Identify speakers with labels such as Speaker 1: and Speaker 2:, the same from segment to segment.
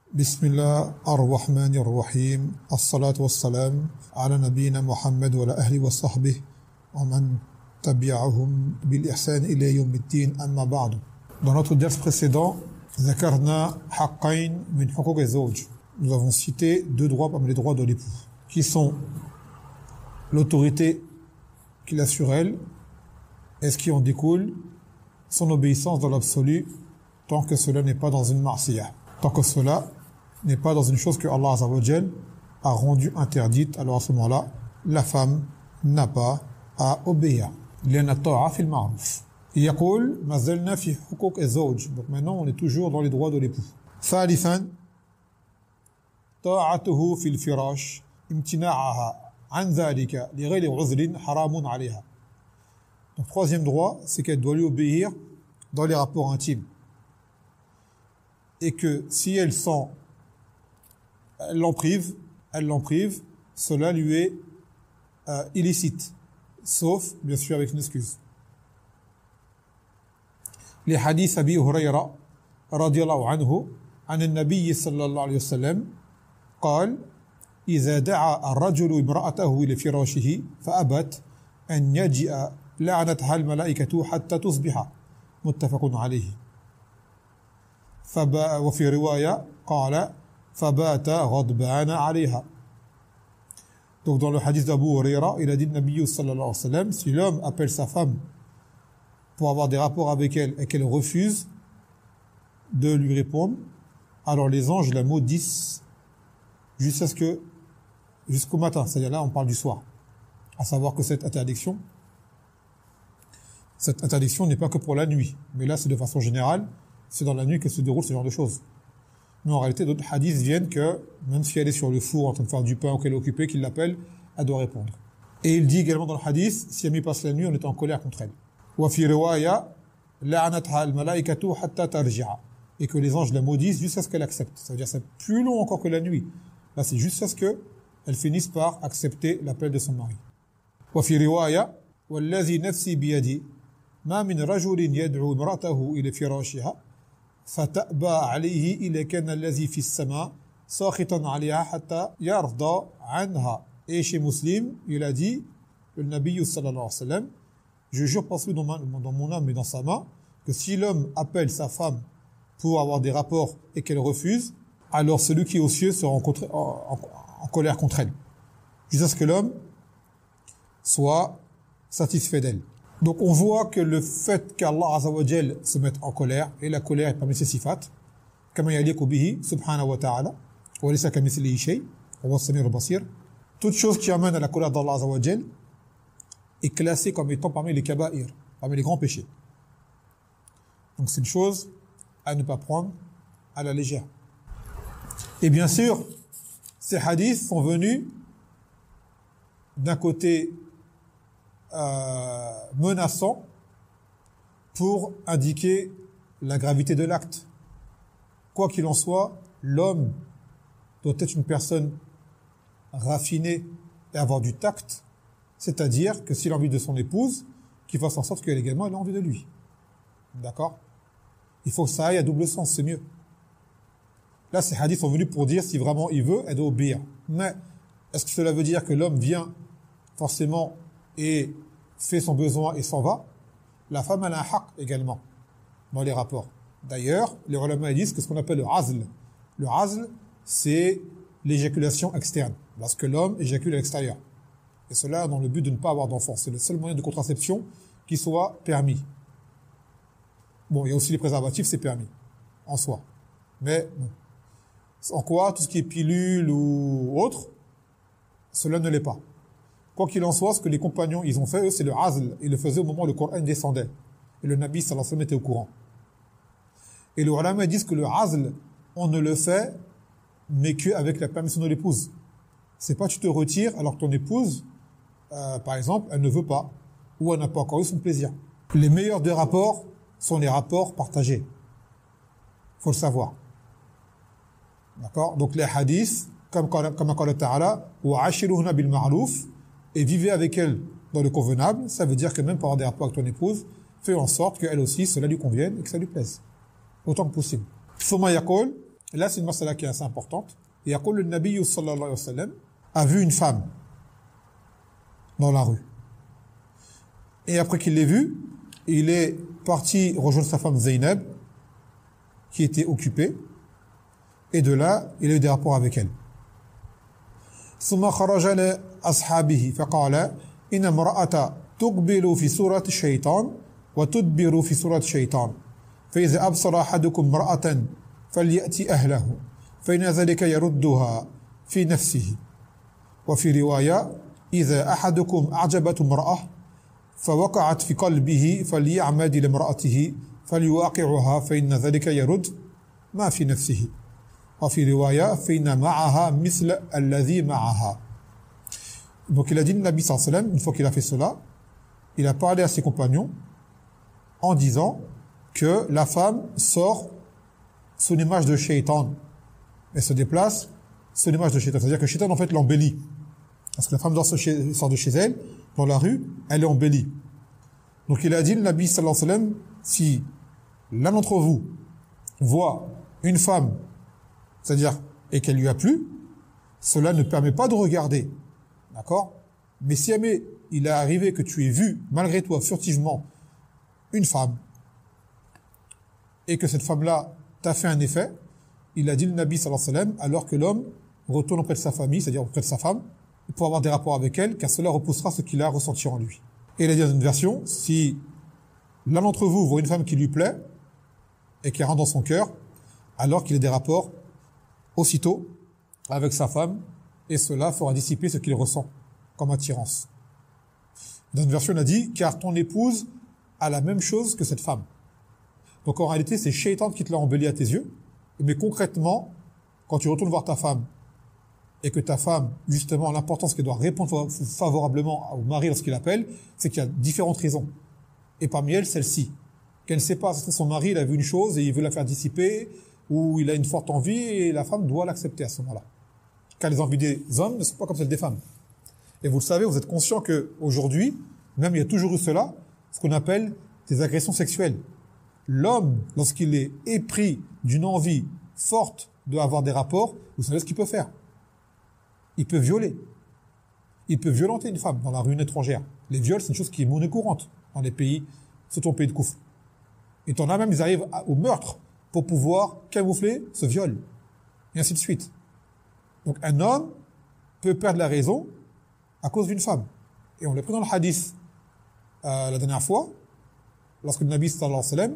Speaker 1: بسم الله الرحمن الرحيم الصلاة والسلام على نبينا محمد وعلى أهله وصحبه ومن تبعهم بالإحسان إلى يوم الدين أما بعد. Dans notre ders précédent, ذكرنا حقين من حقوق الزوج. Nous avons cité deux droits parmi les droits de l'époux, qui sont l'autorité qu'il a sur elle et ce qui en découle, son obéissance dans l'absolu, tant que cela n'est pas dans une ma'siyah, tant que cela n'est pas dans une chose que Allah Azza wa Jal a rendue interdite. Alors à ce moment-là, la femme n'a pas à obéir. لأن الطاعة في المعروف. يقول ما زلنا في حقوق الزوج. Donc maintenant on est toujours dans les droits de l'époux. ثالثا طاعته في الفراش امتناعها عن ذلك لغير عذر حرام عليها. Donc troisième droit, c'est qu'elle doit lui obéir dans les rapports intimes. Et que si elle l'en prive, cela lui est illicite, sauf bien sûr avec une excuse. Les hadiths Abi Hurayra radiyallahu anhu عن النبي صلى الله عليه وسلم قال إذا دعا الرجل امرأته إلى فراشه فأبت أن يجيء لعنتها الملائكة حتى تصبح متفق عليه. وفي رواية قال فبات غضبان عليها. Donc dans le hadith d'Abu Huraira, il a dit Nabi sallallahu alayhi wa sallam, si l'homme appelle sa femme pour avoir des rapports avec elle et qu'elle refuse de lui répondre, alors les anges la maudissent jusqu'au matin, c'est-à-dire là on parle du soir. À savoir que cette interdiction n'est pas que pour la nuit, mais là c'est de façon générale, c'est dans la nuit que se déroule ce genre de choses. Mais en réalité, d'autres hadiths viennent que, même si elle est sur le four en train de faire du pain ou qu'elle est occupée, qu'il l'appelle, elle doit répondre. Et il dit également dans le hadith, si elle passe la nuit, on est en colère contre elle. وَفِي رِوَايَةٍ لَعَنَتْهَا الْمَلَائِكَةُ حَتَّى تَرْجِعَ. Et que les anges la maudissent jusqu'à ce qu'elle accepte. Ça veut dire que c'est plus long encore que la nuit. Là, c'est jusqu'à ce qu'elle finisse par accepter l'appel de son mari. وَفِي رِوَايَةٍ وَالَّذِي نَفْسِي بِيَدِهِ مَا مِنْ رَجُلٍ يَدْعُو امْرَأَتَهُ إِلَى فِرَاشِهَا فتأبى عليه إلى كان الذي في السماء ساخطا عليها حتى يرضى عنها. Et chez Muslim, il a dit, le Nabi sallallahu alayhi wa sallam, je jure par celui dans mon âme et dans sa main, que si l'homme appelle sa femme pour avoir des rapports et qu'elle refuse, alors celui qui est aux cieux sera en colère contre elle, jusqu'à ce que l'homme soit satisfait d'elle. Donc on voit que le fait qu'Allah Azza wa Jal se mette en colère, et la colère est parmi ses sifat, kama yaliqu bihi subhanahu wa ta'ala, wa laysa kamithlihi shay, wa huwa as-sami'ul basir. Toute chose qui amène à la colère d'Allah Azza wa Jal est classée comme étant parmi les kaba'ir, parmi les grands péchés. Donc c'est une chose à ne pas prendre à la légère. Et bien sûr, ces hadiths sont venus d'un côté menaçant pour indiquer la gravité de l'acte. Quoi qu'il en soit, l'homme doit être une personne raffinée et avoir du tact, c'est-à-dire que s'il a envie de son épouse, qu'il fasse en sorte qu'elle également ait envie de lui. D'accord? Il faut que ça aille à double sens, c'est mieux. Là, ces hadiths sont venus pour dire si vraiment il veut, elle doit obéir. Mais est-ce que cela veut dire que l'homme vient forcément et fait son besoin et s'en va? La femme elle a un haq également dans les rapports. D'ailleurs, les ulama disent que ce qu'on appelle le azl. Le azl, c'est l'éjaculation externe, lorsque l'homme éjacule à l'extérieur. Et cela dans le but de ne pas avoir d'enfant. C'est le seul moyen de contraception qui soit permis. Bon, il y a aussi les préservatifs, c'est permis en soi. Mais bon, en quoi tout ce qui est pilule ou autre, cela ne l'est pas. Quoi qu'il en soit, ce que les compagnons ils ont fait, eux, c'est le azl. Ils le faisaient au moment où le Coran descendait. Et le Nabi sallallahu alayhi wa sallam était au courant. Et les ulama disent que le azl, on ne le fait, mais qu'avec la permission de l'épouse. C'est pas tu te retires alors que ton épouse, par exemple, elle ne veut pas, ou elle n'a pas encore eu son plaisir. Les meilleurs des rapports sont les rapports partagés. Faut le savoir. D'accord? Donc les hadiths, comme qala ta'ala, wa ashiruhunna bil ma'ruf, et vivez avec elle dans le convenable, ça veut dire que même pour avoir des rapports avec ton épouse, fais en sorte qu'elle aussi, cela lui convienne et que ça lui plaise. Autant que possible. Thumma yaqul, Et là, c'est une masala qui est assez importante. Et le Nabi sallallahu alayhi wa sallam a vu une femme dans la rue. Et après qu'il l'ait vue, il est parti rejoindre sa femme Zaynab, qui était occupée. Et de là, il a eu des rapports avec elle. ثم خرج لأصحابه فقال إن امرأة تقبل في صورة الشيطان وتدبر في صورة الشيطان فإذا أبصر أحدكم امرأة فليأتي أهله فإن ذلك يردها في نفسه وفي رواية إذا أحدكم أعجبت امرأة فوقعت في قلبه فليعمد لامرأته فليواقعها فإن ذلك يرد ما في نفسه وفي رواية فإن معها مثل الذي معها. Donc il a dit le Nabi sallallahu alayhi wa sallam, une fois qu'il a fait cela, il a parlé à ses compagnons en disant que la femme sort sous l'image de Shaitan. Elle se déplace sous l'image de Shaitan. C'est-à-dire que Shaitan en fait l'embellit. Parce que la femme sort de chez elle, dans la rue, elle est embellie. Donc il a dit le Nabi sallallahu alayhi wa sallam, si l'un d'entre vous voit une femme, c'est-à-dire, et qu'elle lui a plu, cela ne permet pas de regarder. D'accord? Mais si jamais il est arrivé que tu aies vu, malgré toi, furtivement, une femme, et que cette femme-là t'a fait un effet, il a dit le Nabi sallallahu alayhi wa sallam, alors que l'homme retourne auprès de sa famille, c'est-à-dire auprès de sa femme, pour avoir des rapports avec elle, car cela repoussera ce qu'il a ressenti en lui. Et il a dit dans une version, si l'un d'entre vous voit une femme qui lui plaît, et qui rentre dans son cœur, alors qu'il ait des rapports aussitôt avec sa femme, et cela fera dissiper ce qu'il ressent comme attirance. Dans une version, on a dit, car ton épouse a la même chose que cette femme. Donc en réalité, c'est Shaitan qui te l'a embelli à tes yeux, mais concrètement, quand tu retournes voir ta femme, et que ta femme, justement, l'importance qu'elle doit répondre favorablement au mari lorsqu'il appelle, c'est qu'il y a différentes raisons. Et parmi elles, celle-ci. Qu'elle ne sait pas, c'est son mari, il a vu une chose et il veut la faire dissiper, ou il a une forte envie et la femme doit l'accepter à ce moment-là. Car les envies des hommes ne sont pas comme celles des femmes. Et vous le savez, vous êtes conscient que aujourd'hui, même il y a toujours eu cela, ce qu'on appelle des agressions sexuelles. L'homme, lorsqu'il est épris d'une envie forte d'avoir des rapports, vous savez ce qu'il peut faire? Il peut violer. Il peut violenter une femme dans la rue étrangère. Les viols, c'est une chose qui est monnaie courante dans les pays, surtout en pays de Koufr. Et t'en as même, ils arrivent au meurtre pour pouvoir camoufler ce viol. Et ainsi de suite. Donc un homme peut perdre la raison à cause d'une femme. Et on l'a pris dans le hadith la dernière fois, lorsque le Nabi sallallahu alayhi wa sallam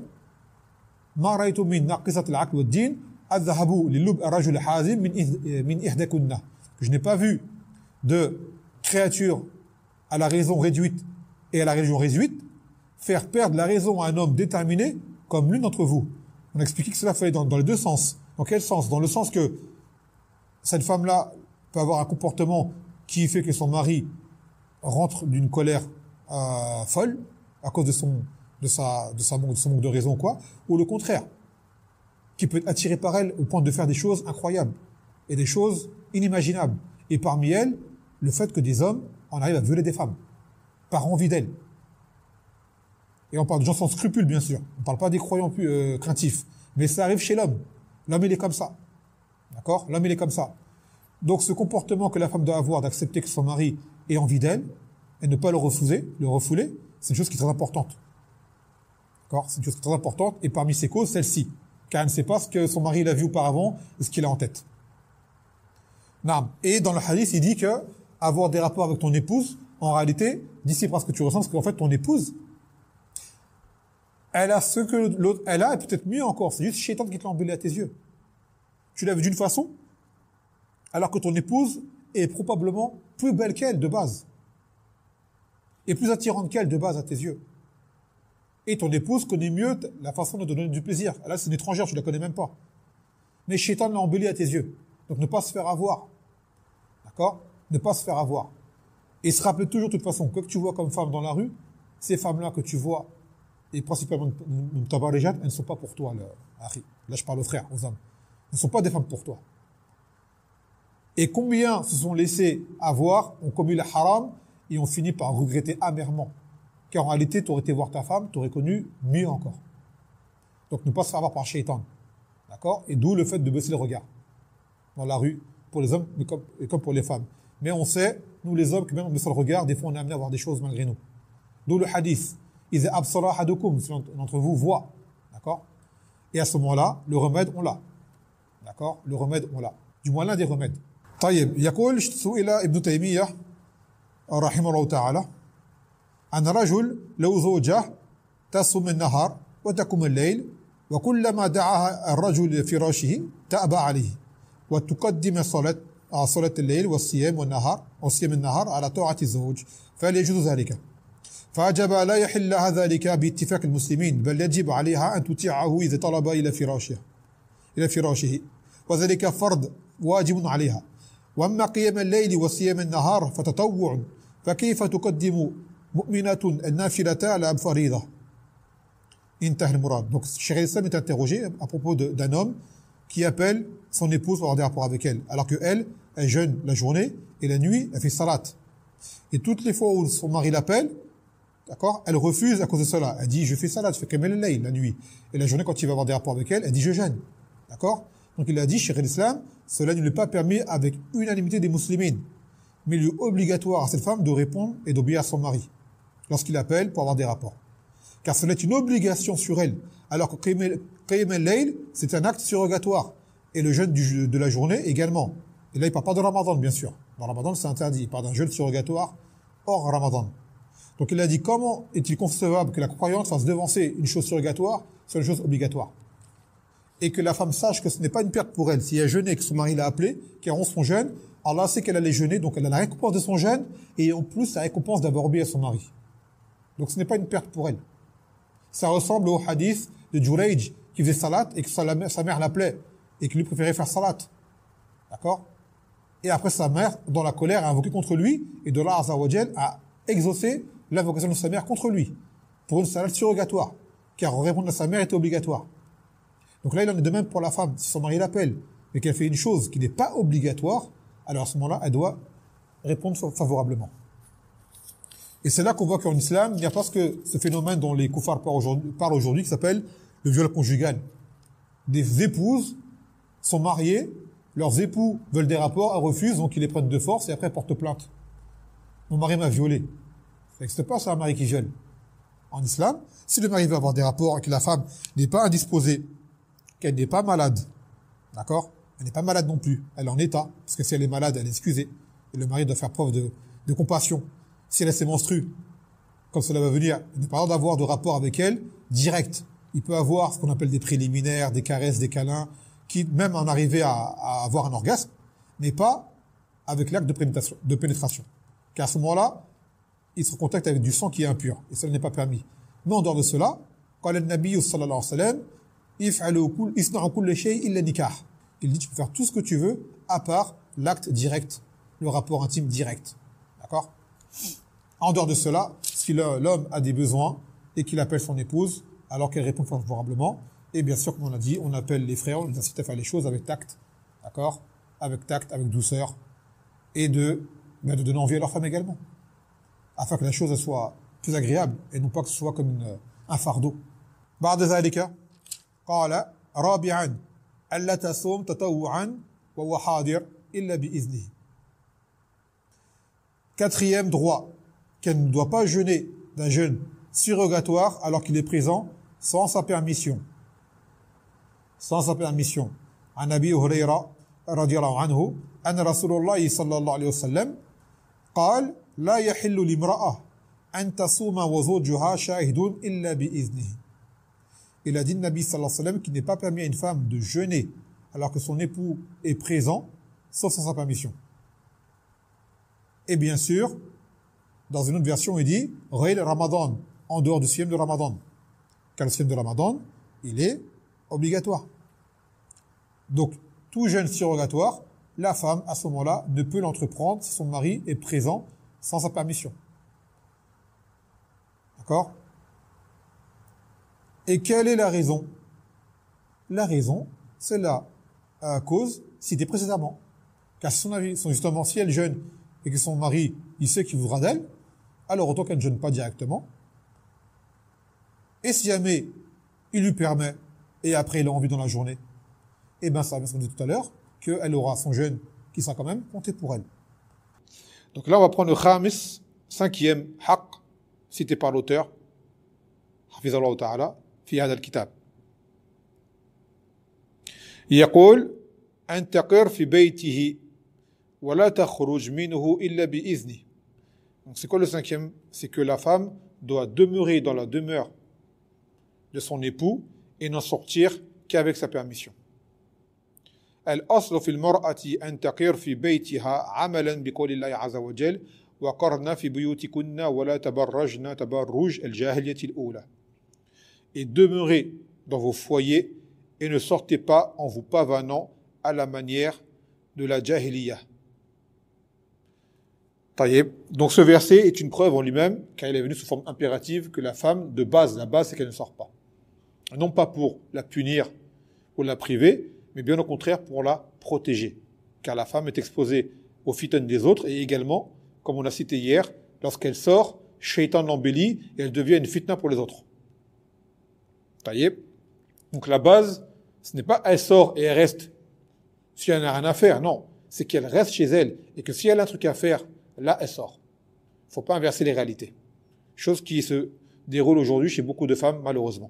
Speaker 1: ما رأيت من ناقصة العقل والدين أذهب للب الرجل حازم من إحداكن. Je n'ai pas vu de créature à la raison réduite et à la religion réduite faire perdre la raison à un homme déterminé comme l'une d'entre vous. On a expliqué que cela fallait dans les deux sens. Dans quel sens? Dans le sens que cette femme-là peut avoir un comportement qui fait que son mari rentre d'une colère folle à cause de son manque de raison, quoi, ou le contraire, qui peut être attiré par elle au point de faire des choses incroyables et des choses inimaginables. Et parmi elles, le fait que des hommes en arrivent à violer des femmes par envie d'elles. Et on parle de gens sans scrupules, bien sûr. On ne parle pas des croyants craintifs. Mais ça arrive chez l'homme. L'homme, il est comme ça. D'accord? L'homme, il est comme ça. Donc, ce comportement que la femme doit avoir d'accepter que son mari ait envie d'elle et ne pas le refouler, c'est une chose qui est très importante. D'accord? C'est une chose qui est très importante. Et parmi ces causes, celle-ci. Car elle ne sait pas ce que son mari l'a vu auparavant et ce qu'il a en tête. Naam. Et dans le hadith, il dit que avoir des rapports avec ton épouse, en réalité, dissipera ce que tu ressens, parce qu'en fait, ton épouse, elle a ce que l'autre, elle a, et peut-être mieux encore. C'est juste Shaitan qui te l'a embellé à tes yeux. Tu l'as vu d'une façon, alors que ton épouse est probablement plus belle qu'elle de base. Et plus attirante qu'elle de base à tes yeux. Et ton épouse connaît mieux la façon de te donner du plaisir. Là, c'est une étrangère, tu la connais même pas. Mais Shaitan l'a embellé à tes yeux. Donc ne pas se faire avoir. D'accord? Ne pas se faire avoir. Et se rappeler toujours de toute façon, quoi que tu vois comme femme dans la rue, ces femmes-là que tu vois, et principalement tabarijat, elles ne sont pas pour toi, là je parle aux frères, aux hommes. Elles ne sont pas des femmes pour toi. Et combien se sont laissés avoir, ont commis le haram, et ont fini par regretter amèrement. Car en réalité, tu aurais été voir ta femme, tu aurais connu mieux encore. Donc ne pas se faire avoir par Shaitan. D'accord? Et d'où le fait de baisser le regard dans la rue, pour les hommes et comme pour les femmes. Mais on sait, nous les hommes, que même on baisse le regard, des fois on est amené à voir des choses malgré nous. D'où le hadith. Iza absara ahadukum, si l'un d'entre vous voit. D'accord? Et à ce moment-là, le remède, on l'a. D'accord? Le remède, on l'a. Du moins l'un des remèdes. طيب يقول سئل ابن تيمية رحمه الله تعالى عن رجل له زوجة تصوم النهار وتقوم الليل وكلما دعاها الرجل لفراشه تأبى عليه وتقدم صلاة الليل والصيام والنهار وصيام النهار على طاعة الزوج فهل يجوز ذلك؟ فأجاب لا يحل لها ذلك باتفاق المسلمين بل يجب عليها أن تطيعه إذا طلب إلى فراشه وذلك فرض واجب عليها وأما قيام الليل وصيام النهار فتطوع فكيف تقدم مؤمنة النافلة على فريضة انتهى المراد. Donc Cheikh al-Islam est interrogé à propos d'un homme qui appelle son épouse pour avoir des rapports avec elle alors que elle jeûne la journée et la nuit elle fait salat et toutes les fois où son mari l'appelle, d'accord, elle refuse à cause de cela. Elle dit je fais salat, je fais qiyam al-layl la nuit et la journée quand il va avoir des rapports avec elle dit je jeûne. D'accord? Donc il a dit Cheikh al-Islam, cela ne lui est pas permis avec unanimité des musulmans, mais il est obligatoire à cette femme de répondre et d'obéir à son mari lorsqu'il appelle pour avoir des rapports. Car cela est une obligation sur elle, alors que qiyam al-layl, c'est un acte surrogatoire. Et le jeûne de la journée également. Et là, il ne parle pas de Ramadan, bien sûr. Dans Ramadan, c'est interdit. Il parle d'un jeûne surrogatoire hors Ramadan. Donc il a dit, comment est-il concevable que la croyante fasse devancer une chose surrogatoire sur une chose obligatoire? Et que la femme sache que ce n'est pas une perte pour elle. Si elle a jeûné et que son mari l'a appelée, qu'elle rompt son jeûne, Allah sait qu'elle allait jeûner, donc elle a la récompense de son jeûne, et en plus la récompense d'avoir obéi à son mari. Donc ce n'est pas une perte pour elle. Ça ressemble au hadith de Jurayj qui faisait salat et que sa mère l'appelait et qu'il lui préférait faire salat. D'accord? Et après sa mère, dans la colère, a invoqué contre lui et de Allah Azza wa Jal a exaucé l'invocation de sa mère contre lui pour une salat surrogatoire car répondre à sa mère était obligatoire. Donc là, il en est de même pour la femme. Si son mari l'appelle mais qu'elle fait une chose qui n'est pas obligatoire, alors à ce moment-là, elle doit répondre favorablement. Et c'est là qu'on voit qu'en islam, il n'y a pas ce phénomène dont les koufars parlent aujourd'hui qui s'appelle le viol conjugal. Des épouses sont mariées, leurs époux veulent des rapports, elles refusent, donc ils les prennent de force et après portent plainte. Mon mari m'a violé. Ça n'existe pas, c'est un mari qui viole. En islam, si le mari veut avoir des rapports et que la femme n'est pas indisposée, qu'elle n'est pas malade, d'accord? Elle n'est pas malade non plus, elle est en état, parce que si elle est malade, elle est excusée. Et le mari doit faire preuve de compassion. Si elle a ses menstrues, comme cela va venir, il n'est pas droit d'avoir de rapport avec elle direct. Il peut avoir ce qu'on appelle des préliminaires, des caresses, des câlins, qui même en arriver à avoir un orgasme, mais pas avec l'acte de pénétration. Car à ce moment-là, il se contacte avec du sang qui est impur, et cela n'est pas permis. Mais en dehors de cela, قال النبي صلى الله عليه وسلم اصنعوا كل شيء إلا النكاح. Il dit tu peux faire tout ce que tu veux à part l'acte direct, le rapport intime direct. D'accord? En dehors de cela, si l'homme a des besoins et qu'il appelle son épouse, alors qu'elle répond favorablement, et bien sûr, comme on a dit, on appelle les frères, on les incite à faire les choses avec tact, d'accord? Avec tact, avec douceur, et de donner envie à leur femme également, afin que la chose soit plus agréable, et non pas que ce soit comme un fardeau. بعد ذلك قال رابعا ألا تصوم تطوعا وهو حاضر إلا بإذنه. Quatrième droit, qu'elle ne doit pas jeûner d'un jeûne surrogatoire alors qu'il est présent sans sa permission. Sans sa permission. عن أبي هريرة رضي الله عنه أن رسول الله صلى الله عليه وسلم قال لا يحل لامرأة أن تصوم وزوجها شاهد إلا بإذنه. Il a dit Nabi sallallahu alayhi wa sallam qu'il n'est pas permis à une femme de jeûner alors que son époux est présent sauf sans sa permission. Et bien sûr, dans une autre version, il dit « Ghayr Ramadan » en dehors du siyam de Ramadan. Car le siyam de Ramadan, il est obligatoire. Donc, tout jeûne surrogatoire, la femme, à ce moment-là, ne peut l'entreprendre si son mari est présent sans sa permission. D'accord? Et quelle est la raison? La raison, c'est la cause citée précédemment. Car justement, si elle jeûne et que son mari, il sait qu'il voudra d'elle, alors autant qu'elle ne jeûne pas directement. Et si jamais il lui permet, et après il a envie dans la journée, eh bien ça va, ce qu'on dit tout à l'heure, qu'elle aura son jeûne qui sera quand même compté pour elle. Donc là, on va prendre le khamis, cinquième haqq, cité par l'auteur, hafizallahu ta'ala, fi hada al-kitab. يقول أن تقر في بيته ولا تخرج منه إلا بإذنه. Donc c'est quoi le cinquième? C'est que la femme doit demeurer dans la demeure de son époux et n'en sortir qu'avec sa permission. الأصل في المرأة أن تقر في بيتها عملا بقول الله عز وجل وقرن في بيوتكن ولا تبرجن تبرج الجاهلية الأولى. Et demeurez dans vos foyers et ne sortez pas en vous pavanant à la manière de la jahiliya. Donc ce verset est une preuve en lui-même, car il est venu sous forme impérative, que la femme, de base, la base c'est qu'elle ne sort pas. Non pas pour la punir ou la priver, mais bien au contraire pour la protéger. Car la femme est exposée aux fitnes des autres, et également, comme on a cité hier, lorsqu'elle sort, Shaitan l'embellit, et elle devient une fitna pour les autres. Donc la base, ce n'est pas elle sort et elle reste si elle n'a rien à faire, non. C'est qu'elle reste chez elle, et que si elle a un truc à faire, là elle sort. Il ne faut pas inverser les réalités. Chose qui se déroule aujourd'hui chez beaucoup de femmes, malheureusement.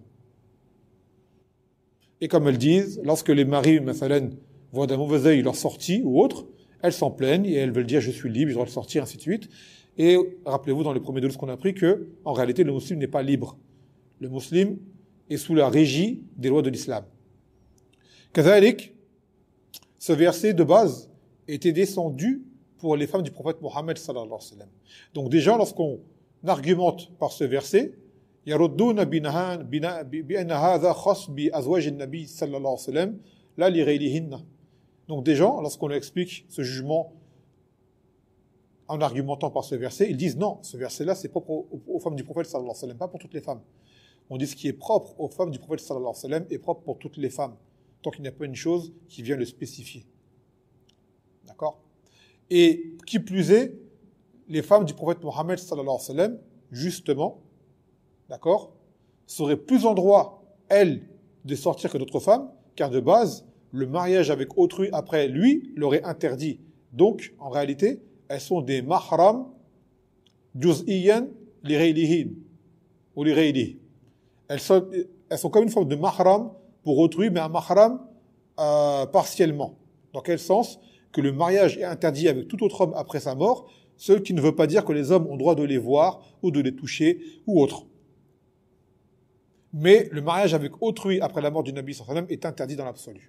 Speaker 1: Et comme elles disent, lorsque les maris, mathalan, voient d'un mauvais œil leur sortie ou autre, elles s'en plaignent et elles veulent dire je suis libre, je dois le sortir, ainsi de suite. Et rappelez-vous dans les premiers doses qu'on a appris que, en réalité, le musulman n'est pas libre. Le musulman est sous la régie des lois de l'islam. Kazalik, ce verset de base était descendu pour les femmes du prophète Mohammed sallallahu alayhi wa sallam. Donc déjà, lorsqu'on argumente par ce verset, يردون بأن هذا خاص بأزواج النبي صلى الله عليه وسلم لا لغيرهن. Donc des gens, lorsqu'on leur explique ce jugement en argumentant par ce verset, ils disent non, ce verset-là c'est propre aux femmes du prophète sallallahu alayhi wa sallam, pas pour toutes les femmes. On dit ce qui est propre aux femmes du prophète sallallahu alayhi wa sallam est propre pour toutes les femmes, tant qu'il n'y a pas une chose qui vient le spécifier. D'accord? Et qui plus est, les femmes du prophète Mohammed sallallahu alayhi wa sallam, justement, d'accord, seraient plus en droit, elles, de sortir que d'autres femmes, car de base, le mariage avec autrui après lui l'aurait interdit. Donc, en réalité, elles sont des mahram juz'iyan li ghayrihin ou li ghayrihi. Elles sont comme une forme de mahram pour autrui, mais un mahram partiellement. Dans quel sens? Que le mariage est interdit avec tout autre homme après sa mort, ce qui ne veut pas dire que les hommes ont droit de les voir ou de les toucher ou autre. Mais le mariage avec autrui après la mort du Nabi sallallahu alayhi wa sallam est interdit dans l'absolu.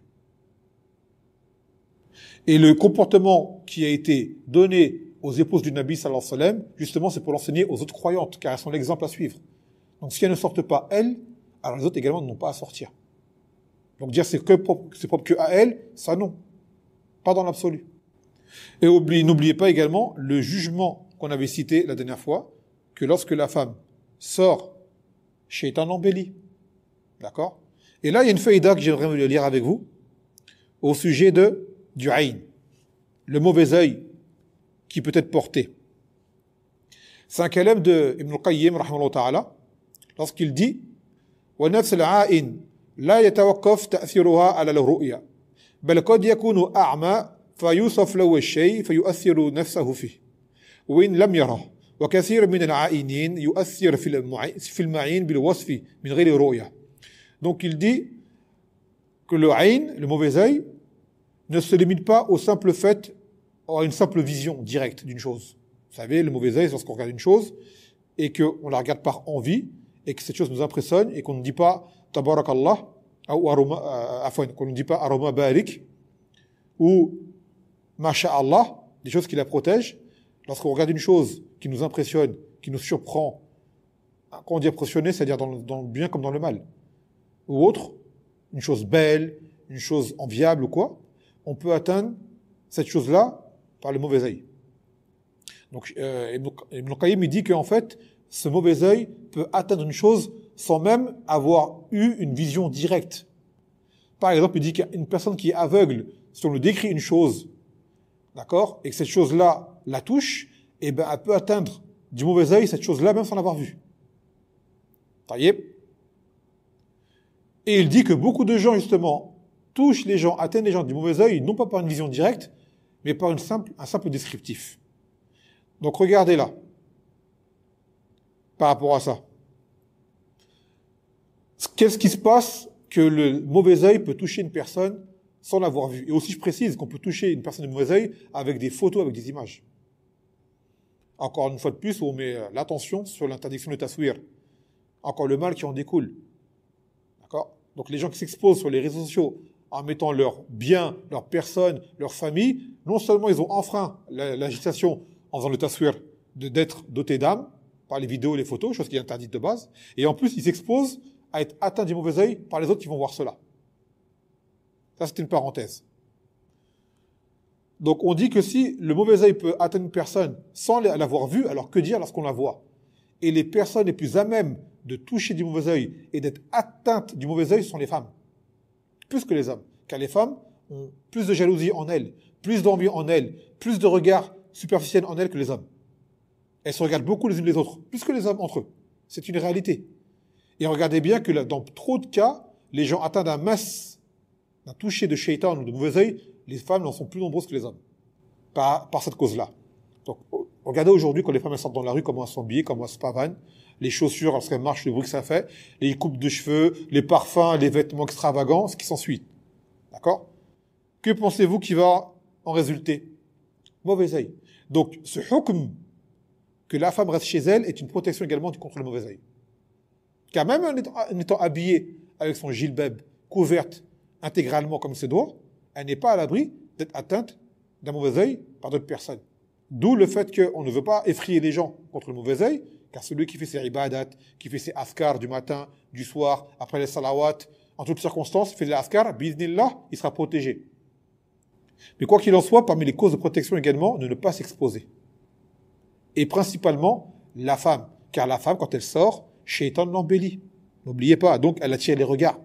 Speaker 1: Et le comportement qui a été donné aux épouses du Nabi sallallahu alayhi wa sallam, justement, c'est pour l'enseigner aux autres croyantes, car elles sont l'exemple à suivre. Donc si elles ne sortent pas, elles, alors les autres également n'ont pas à sortir. Donc dire c'est propre que à elles, ça non. Pas dans l'absolu. Et n'oubliez pas également le jugement qu'on avait cité la dernière fois, que lorsque la femme sort, Shaitan embellit. D'accord? Et là, il y a une faïda que j'aimerais me lire avec vous, au sujet du ayn, le mauvais œil qui peut être porté. C'est un kalam de Ibn al-Qayyim, rahimahullah ta'ala, lorsqu'il dit وَنَفْسَ الْعَائِنِ لَا يَتَوَقَّفْ تَأْثِيرُهَا عَلَى الرُّؤْيَا بل قد يكون أعمى فيوصف له الشيء فيؤثر نفسه فيه وإن لم يره وكثير من العائنين يؤثر في المعين بالوصف من غير رؤية. Donc il dit que le ayn, le mauvais œil, ne se limite pas au simple fait, à une simple vision directe d'une chose. Vous savez, le mauvais œil, c'est lorsqu'on regarde une chose et qu'on la regarde par envie et que cette chose nous impressionne et qu'on ne dit pas tabarakallah qu'on ne dit pas aroma barik ou masha'Allah, des choses qui la protègent. Lorsqu'on regarde une chose qui nous impressionne, qui nous surprend, quand on dit impressionner, c'est-à-dire dans le bien comme dans le mal, ou autre, une chose belle, une chose enviable ou quoi, on peut atteindre cette chose-là par le mauvais œil. Donc Ibn Qayyim il dit qu'en fait, ce mauvais œil peut atteindre une chose sans même avoir eu une vision directe. Par exemple, il dit qu'une personne qui est aveugle, si on lui décrit une chose, d'accord, et que cette chose-là la touche, eh ben, elle peut atteindre du mauvais œil cette chose-là même sans l'avoir vue. Et il dit que beaucoup de gens, justement, touche les gens, atteint les gens du mauvais œil, non pas par une vision directe, mais par un simple descriptif. Donc regardez là, par rapport à ça. Qu'est-ce qui se passe que le mauvais œil peut toucher une personne sans l'avoir vue? Et aussi, je précise qu'on peut toucher une personne de mauvais œil avec des photos, avec des images. Encore une fois de plus, on met l'attention sur l'interdiction de taswir. Encore le mal qui en découle. D'accord? Donc les gens qui s'exposent sur les réseaux sociaux en mettant leurs biens, leurs personnes, leur famille, non seulement ils ont enfreint la législation en faisant le taswir d'être doté d'âme, par les vidéos et les photos, chose qui est interdite de base, et en plus ils s'exposent à être atteints du mauvais œil par les autres qui vont voir cela. Ça, c'est une parenthèse. Donc on dit que si le mauvais œil peut atteindre une personne sans l'avoir vue, alors que dire lorsqu'on la voit? Et les personnes les plus à même de toucher du mauvais œil et d'être atteintes du mauvais œil sont les femmes, plus que les hommes. Car les femmes ont plus de jalousie en elles, plus d'envie en elles, plus de regards superficiels en elles que les hommes. Elles se regardent beaucoup les unes les autres, plus que les hommes entre eux. C'est une réalité. Et regardez bien que là, dans trop de cas, les gens atteints d'un toucher de shaitan ou de mauvais œil, les femmes n'en sont plus nombreuses que les hommes. Par cette cause-là. Donc, regardez aujourd'hui quand les femmes elles sortent dans la rue, comment elles sont habillées, comment elles se pavanent, les chaussures lorsqu'elles marchent, le bruit que ça fait, les coupes de cheveux, les parfums, les vêtements extravagants, ce qui s'ensuit. D'accord? Que pensez-vous qui va en résulter? Mauvais œil. Donc, ce hukm, que la femme reste chez elle, est une protection également contre le mauvais œil. Car même en étant habillée avec son gilbab, couverte intégralement comme se doit, elle n'est pas à l'abri d'être atteinte d'un mauvais œil par d'autres personnes. D'où le fait qu'on ne veut pas effrayer les gens contre le mauvais œil, car celui qui fait ses ibadat, qui fait ses askars du matin, du soir, après les salawats, en toutes circonstances, fait les askars, biznillah, il sera protégé. Mais quoi qu'il en soit, parmi les causes de protection également, de ne pas s'exposer. Et principalement, la femme. Car la femme, quand elle sort, Shaitan l'embellit. N'oubliez pas, donc elle attire les regards.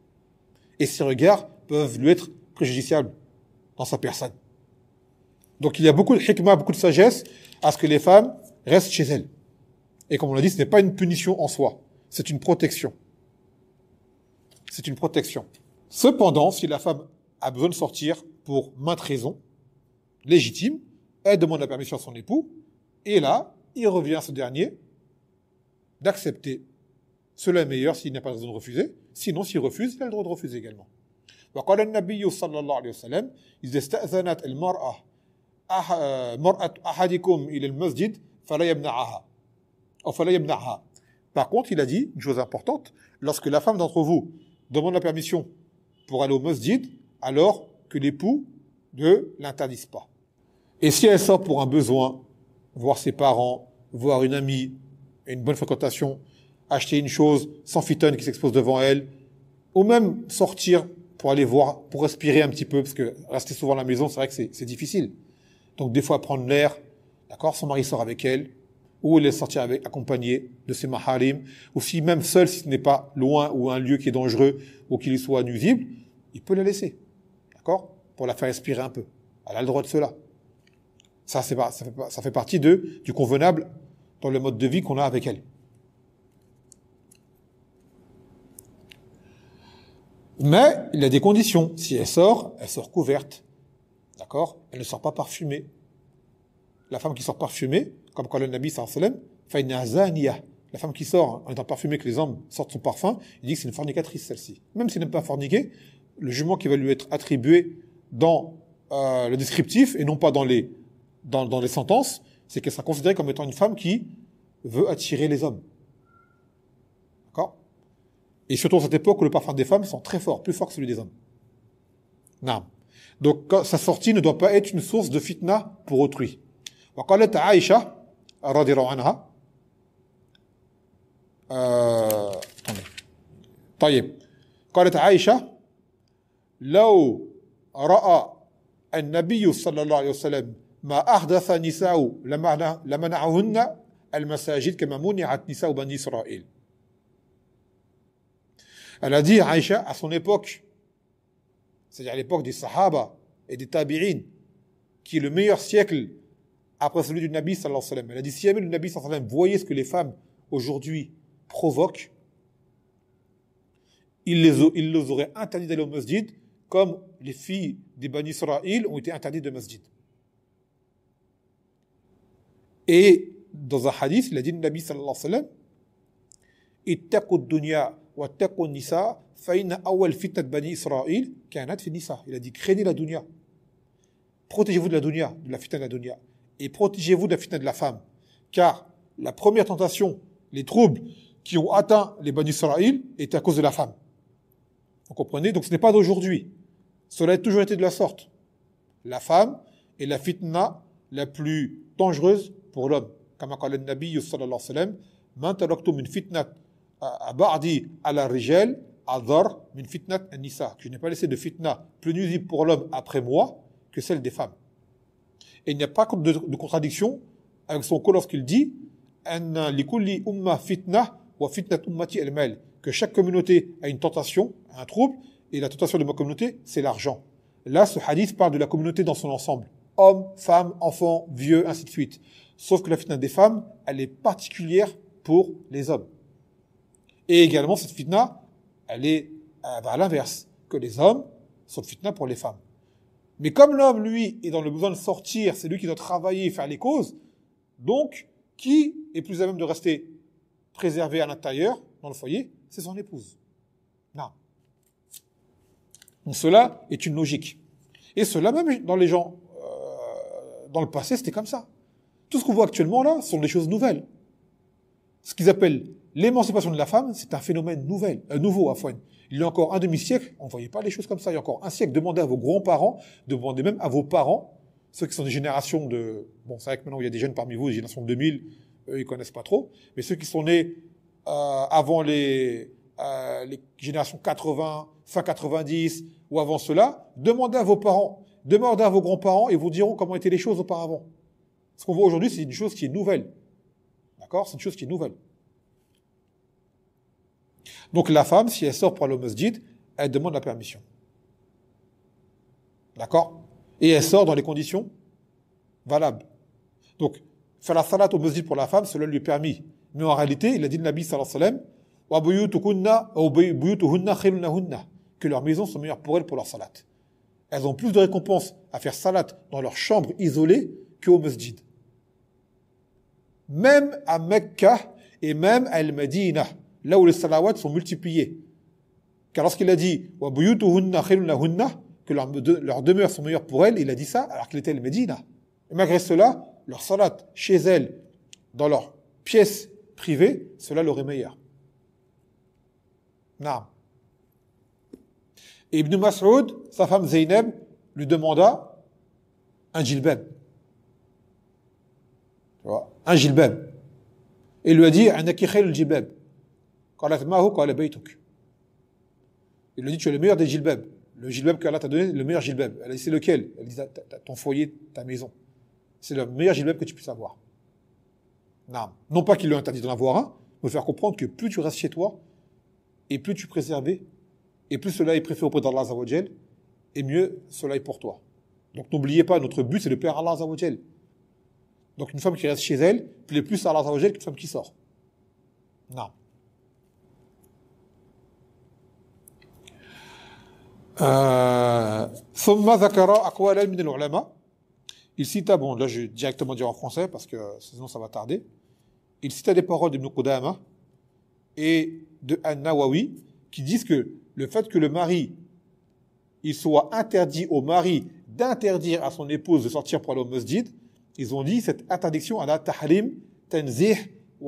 Speaker 1: Et ces regards peuvent lui être préjudiciables dans sa personne. Donc il y a beaucoup de hikmah, beaucoup de sagesse à ce que les femmes restent chez elles. Et comme on l'a dit, ce n'est pas une punition en soi, c'est une protection. C'est une protection. Cependant, si la femme a besoin de sortir pour maintes raisons légitimes, elle demande la permission à son époux, et là, il revient à ce dernier d'accepter. Cela est meilleur s'il n'a pas raison de refuser. Sinon, s'il refuse, il a le droit de refuser également. وقال النبي صلى الله عليه وسلم إذا استأذنت المرأة مرأة أحدكم إلى المسجد فلا يمنعها أو فلا يمنعها. Par contre, il a dit une chose importante, lorsque la femme d'entre vous demande la permission pour aller au masjid, alors que l'époux ne l'interdise pas. Et si elle sort pour un besoin, voir ses parents, voir une amie, une bonne fréquentation, acheter une chose sans fitone qui s'expose devant elle, ou même sortir pour aller voir, pour respirer un petit peu, parce que rester souvent à la maison, c'est vrai que c'est difficile. Donc des fois prendre l'air, d'accord, son mari sort avec elle, ou elle est sortie accompagnée de ses maharim, ou si même seule, si ce n'est pas loin ou un lieu qui est dangereux ou qui lui soit nuisible, il peut la laisser, d'accord, pour la faire respirer un peu. Elle a le droit de cela. Ça fait partie du convenable dans le mode de vie qu'on a avec elle. Mais il y a des conditions. Si elle sort couverte. D'accord? Elle ne sort pas parfumée. La femme qui sort parfumée, comme quand le Nabi sallallahu alayhi wa sallam, fa inna zaniyah. La femme qui sort en étant parfumée, que les hommes sortent son parfum, il dit que c'est une fornicatrice celle-ci. Même si elle n'aime pas forniquer, le jugement qui va lui être attribué dans le descriptif et non pas dans les sentences, c'est qu'elle sera considérée comme étant une femme qui veut attirer les hommes. D'accord? Et surtout à cette époque où le parfum des femmes sont très forts, plus fort que celui des hommes. Non. Donc sa sortie ne doit pas être une source de fitna pour autrui. وقالت عائشة رضي الله عنها طيب قالت عائشة لو رأى النبي صلى الله عليه وسلم ما أحدث نساء لمنعهن المساجد كما منعت نساء بني إسرائيل. Elle a dit, Aïcha, à son époque, c'est-à-dire à l'époque des Sahaba et des Tabi'in, qui est le meilleur siècle après celui du Nabi sallallahu alayhi wa sallam. Elle a dit, si jamais le Nabi sallallahu alayhi wa sallam voyait ce que les femmes aujourd'hui provoquent, il les aurait interdit d'aller au masjid comme les filles des Bani Israël ont été interdites de masjid. Et dans un hadith, il a dit le Nabi sallallahu alayhi wa sallam, ittaqu dunya wa ittaqu nisa fa inna awwal fitnat bani Israël kanat fi nisa. Il a dit craignez la dunya. Protégez-vous de la dunya, de la fitna de la dunya, et protégez-vous de la fitna de la femme, car la première tentation, les troubles qui ont atteint les Bani Israël étaient à cause de la femme. Vous comprenez? Donc ce n'est pas d'aujourd'hui. Cela a toujours été de la sorte. La femme est la fitna la plus dangereuse pour l'homme. Comme a dit le Nabi sallallahu alayhi wa sallam, man taraktu min fitnat ba'di ala rijal adhar min fitnat an-nisa. Je n'ai pas laissé de fitna plus nuisible pour l'homme après moi que celle des femmes. Et il n'y a pas de contradiction avec son col lorsqu'il dit anna likulli umma fitna wa fitnat ummati al-mal, que chaque communauté a une tentation, un trouble, et la tentation de ma communauté, c'est l'argent. Là, ce hadith parle de la communauté dans son ensemble. Hommes, femmes, enfants, vieux, ainsi de suite. Sauf que la fitna des femmes, elle est particulière pour les hommes. Et également, cette fitna, elle va à l'inverse, que les hommes sont de fitna pour les femmes. Mais comme l'homme, lui, est dans le besoin de sortir, c'est lui qui doit travailler et faire les causes, donc, qui est plus à même de rester préservé à l'intérieur, dans le foyer? C'est son épouse. Non. Donc cela est une logique. Et cela, même dans les gens, dans le passé, c'était comme ça. Tout ce qu'on voit actuellement là, sont des choses nouvelles. Ce qu'ils appellent l'émancipation de la femme, c'est un phénomène nouveau à Fouane. Il y a encore un demi-siècle, on ne voyait pas les choses comme ça. Il y a encore un siècle, demandez à vos grands-parents, demandez même à vos parents, ceux qui sont des générations de... Bon, c'est vrai que maintenant, il y a des jeunes parmi vous, des générations de 2000, eux, ils connaissent pas trop. Mais ceux qui sont nés avant les générations 80, fin 90 ou avant cela, demandez à vos parents, demandez à vos grands-parents et ils vous diront comment étaient les choses auparavant. Ce qu'on voit aujourd'hui, c'est une chose qui est nouvelle. D'accord? C'est une chose qui est nouvelle. Donc la femme, si elle sort pour aller au masjid, elle demande la permission. D'accord? Et elle sort dans les conditions valables. Donc, faire la salat au masjid pour la femme, cela lui est permis. Mais en réalité, il a dit le Nabi sallallahu alayhi wa sallam, que leurs maisons sont meilleures pour elles pour leur salat. Elles ont plus de récompenses à faire salat dans leur chambre isolée qu'au masjid. Même à Mecca et même à Al-Madina, là où les salawats sont multipliés. Car lorsqu'il a dit que leurs demeures sont meilleures pour elles, il a dit ça alors qu'il était à Al-Madina. Et malgré cela, leur salat chez elles, dans leur pièce privée, cela leur est meilleur. Naam. Et Ibn Mas'ud, sa femme Zaynab, lui demanda un djilbab. Tu vois, un djilbab. Et il lui a dit Anaki khayl al-djilbab. Qalat mahu qala baytuk. Il lui a dit tu es le meilleur des djilbab. Le djilbab qu'Allah t'a donné, le meilleur djilbab. Elle a dit c'est lequel? Elle dit ton foyer, ta maison. C'est le meilleur djilbab que tu puisses avoir. Non pas qu'il lui a interdit d'en avoir un, mais faire comprendre que plus tu restes chez toi, et plus tu es préservé, et plus cela est préféré auprès d'Allah Azza wa Jal, et mieux cela est pour toi. Donc n'oubliez pas, notre but c'est de plaire à Allah Azza wa Jal. Donc une femme qui reste chez elle, plaît plus à Allah Azza wa Jal qu'une femme qui sort. Non. ثم ذكر أقوالا من العلماء. Il cita, bon là je vais directement dire en français parce que sinon ça va tarder. Il cita des paroles d'Ibn Qudama et de An-Nawawi qui disent que le fait que le mari il soit interdit au mari d'interdire à son épouse de sortir pour aller au masjid, ils ont dit cette interdiction à la tahrim tanzih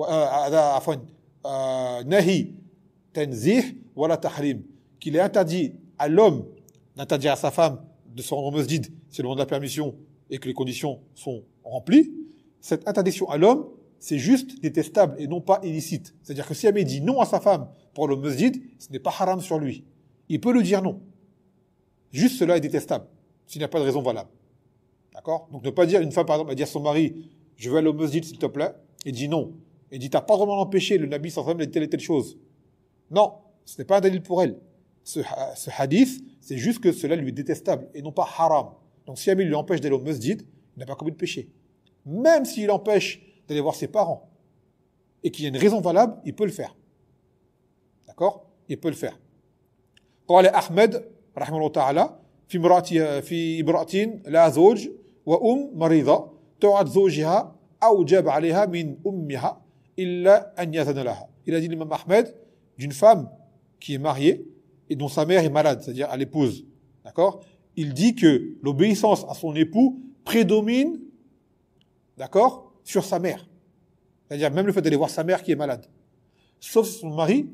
Speaker 1: nahi tanzih wala tahrim, qu'il est interdit à l'homme d'interdire à sa femme de se rendre au masjid si elle demande la permission et que les conditions sont remplies. Cette interdiction à l'homme, c'est juste détestable et non pas illicite. C'est-à-dire que si elle dit non à sa femme pour le masjid, ce n'est pas haram sur lui. Il peut lui dire non. Juste cela est détestable, s'il n'y a pas de raison valable. D'accord? Donc ne pas dire, une femme par exemple, à dire à son mari, je veux aller au masjid s'il te plaît, et dit non. Et dit, t'as pas vraiment empêché le Nabi sallallahu alayhi wa sallam de telle et telle chose. Non, ce n'est pas un dalil pour elle. Ce hadith, c'est juste que cela lui est détestable et non pas haram. Donc si Amil lui empêche d'aller au masjid, il n'a pas commis de péché. Même s'il empêche d'aller voir ses parents et qu'il y a une raison valable, il peut le faire. D'accord? Il peut le faire. Qala Ahmed, رحمه الله تعالى في امرأة لا زوج وأم مريضة تعد زوجها أوجب عليها من أمها إلا أن يأذن لها. Il a dit l'imam Ahmed d'une femme qui est mariée et dont sa mère est malade, c'est-à-dire à l'épouse. D'accord? Il dit que l'obéissance à son époux prédomine, d'accord, sur sa mère. C'est-à-dire même le fait d'aller voir sa mère qui est malade. Sauf si son mari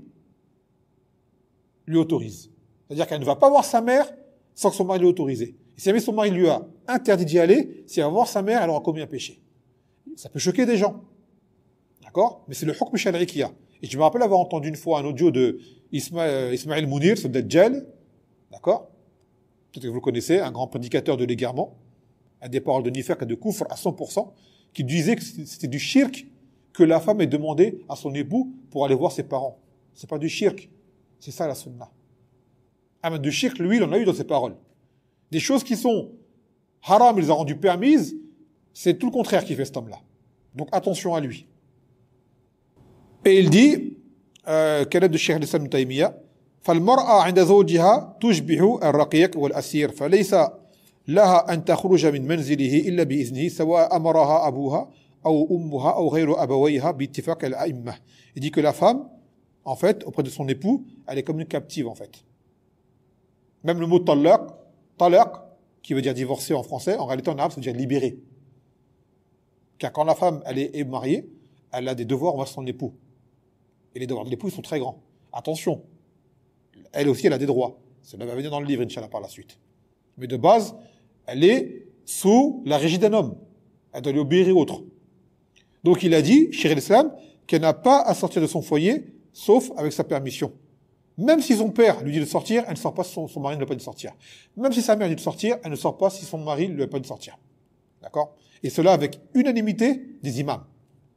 Speaker 1: lui autorise. C'est-à-dire qu'elle ne va pas voir sa mère sans que son mari l'ait autorisé. Et si jamais son mari lui a interdit d'y aller, si elle va voir sa mère, elle aura commis un péché. Ça peut choquer des gens. D'accord? Mais c'est le hukm shar'i qu'il y a. Et je me rappelle avoir entendu une fois un audio de Ismaël Mounir, ce Dajjal. D'accord? Peut-être que vous le connaissez, un grand prédicateur de l'égarement, à des paroles de nifaq et de kufr à 100%, qui disait que c'était du shirk que la femme ait demandé à son époux pour aller voir ses parents. C'est pas du shirk. C'est ça la sunna. Ah, mais du shirk, lui, il en a eu dans ses paroles. Des choses qui sont haram, il les a rendues permises, c'est tout le contraire qui fait cet homme-là. Donc attention à lui. Et il dit, quel est de Cheikh l'Islam Taïmiya, فالمرأة عند زوجها تشبه الرقيق والأسير فليس لها أن تخرج من منزله إلا بإذنه سواء أمرها أبوها أو أمها أو غير أبويها باتفاق الأئمة. Il dit que la femme, en fait, auprès de son époux, elle est comme une captive, en fait. Même le mot talaq, qui veut dire divorcer en français, en réalité en arabe, ça veut dire libérer. Car quand la femme, elle est mariée, elle a des devoirs envers son époux. Et les devoirs de l'époux, ils sont très grands. Attention, elle aussi, elle a des droits. Cela va venir dans le livre, Inch'Allah, par la suite. Mais de base, elle est sous la régie d'un homme. Elle doit lui obéir et autres. Donc il a dit, Cheikh l'Islam, qu'elle n'a pas à sortir de son foyer, sauf avec sa permission. Même si son père lui dit de sortir, elle ne sort pas si son mari ne lui a pas dit de sortir. Même si sa mère lui dit de sortir, elle ne sort pas si son mari ne lui a pas dit de sortir. D'accord? Et cela avec unanimité des imams.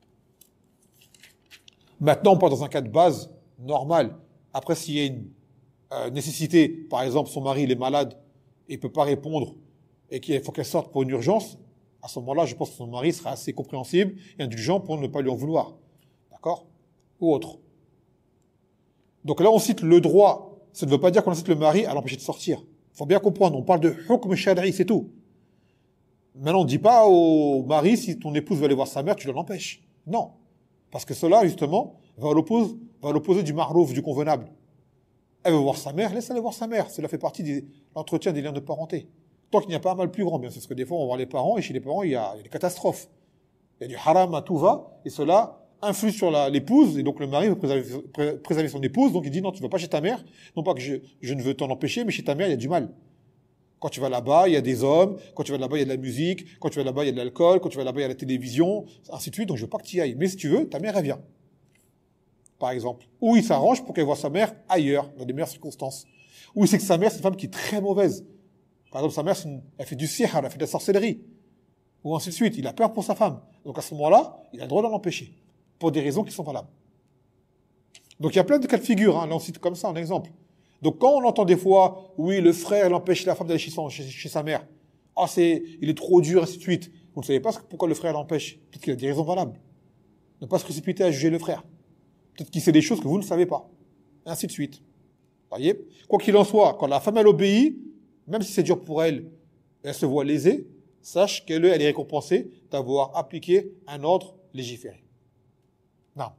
Speaker 1: Maintenant, on part dans un cas de base normal. Après, s'il y a une nécessité, par exemple, son mari il est malade et il peut pas répondre et qu'il faut qu'elle sorte pour une urgence, à ce moment-là, je pense que son mari sera assez compréhensible et indulgent pour ne pas lui en vouloir. D'accord? Ou autre. Donc là, on cite le droit. Ça ne veut pas dire qu'on incite le mari à l'empêcher de sortir. Il faut bien comprendre, on parle de hukm shar'i, c'est tout. Maintenant, on ne dit pas au mari, si ton épouse veut aller voir sa mère, tu l'empêches. Non. Parce que cela, justement, va à l'opposé du ma'rouf, du convenable. Elle veut voir sa mère, laisse-la voir sa mère. Cela fait partie de l'entretien des liens de parenté. Tant qu'il n'y a pas un mal plus grand, bien sûr, parce que des fois, on va voir les parents, et chez les parents, il y a des catastrophes. Il y a du haram à tout va, et cela influe sur l'épouse, et donc le mari veut préserver son épouse, donc il dit non, tu ne vas pas chez ta mère, non pas que je ne veux t'en empêcher, mais chez ta mère, il y a du mal. Quand tu vas là-bas, il y a des hommes, quand tu vas là-bas, il y a de la musique, quand tu vas là-bas, il y a de l'alcool, quand tu vas là-bas, il y a la télévision, ainsi de suite, donc je veux pas que tu y ailles. Mais si tu veux, ta mère, elle vient. Par exemple. Ou il s'arrange pour qu'elle voie sa mère ailleurs, dans des meilleures circonstances. Ou il sait que sa mère, c'est une femme qui est très mauvaise. Par exemple, sa mère, elle fait du sihr, elle fait de la sorcellerie. Ou ainsi de suite. Il a peur pour sa femme. Donc à ce moment-là, il a le droit de l'empêcher. Pour des raisons qui sont valables. Donc il y a plein de cas de figure, hein. Là on cite comme ça en exemple. Donc quand on entend des fois, oui, le frère l'empêche la femme d'aller chez sa mère. Ah, il est trop dur, ainsi de suite. Vous ne savez pas pourquoi le frère l'empêche. Peut-être qu'il a des raisons valables. Ne pas se précipiter à juger le frère. Peut-être qu'il sait des choses que vous ne savez pas. Et ainsi de suite. Vous voyez? Quoi qu'il en soit, quand la femme elle obéit, même si c'est dur pour elle, elle se voit lésée, sache qu'elle est récompensée d'avoir appliqué un ordre légiféré. Non.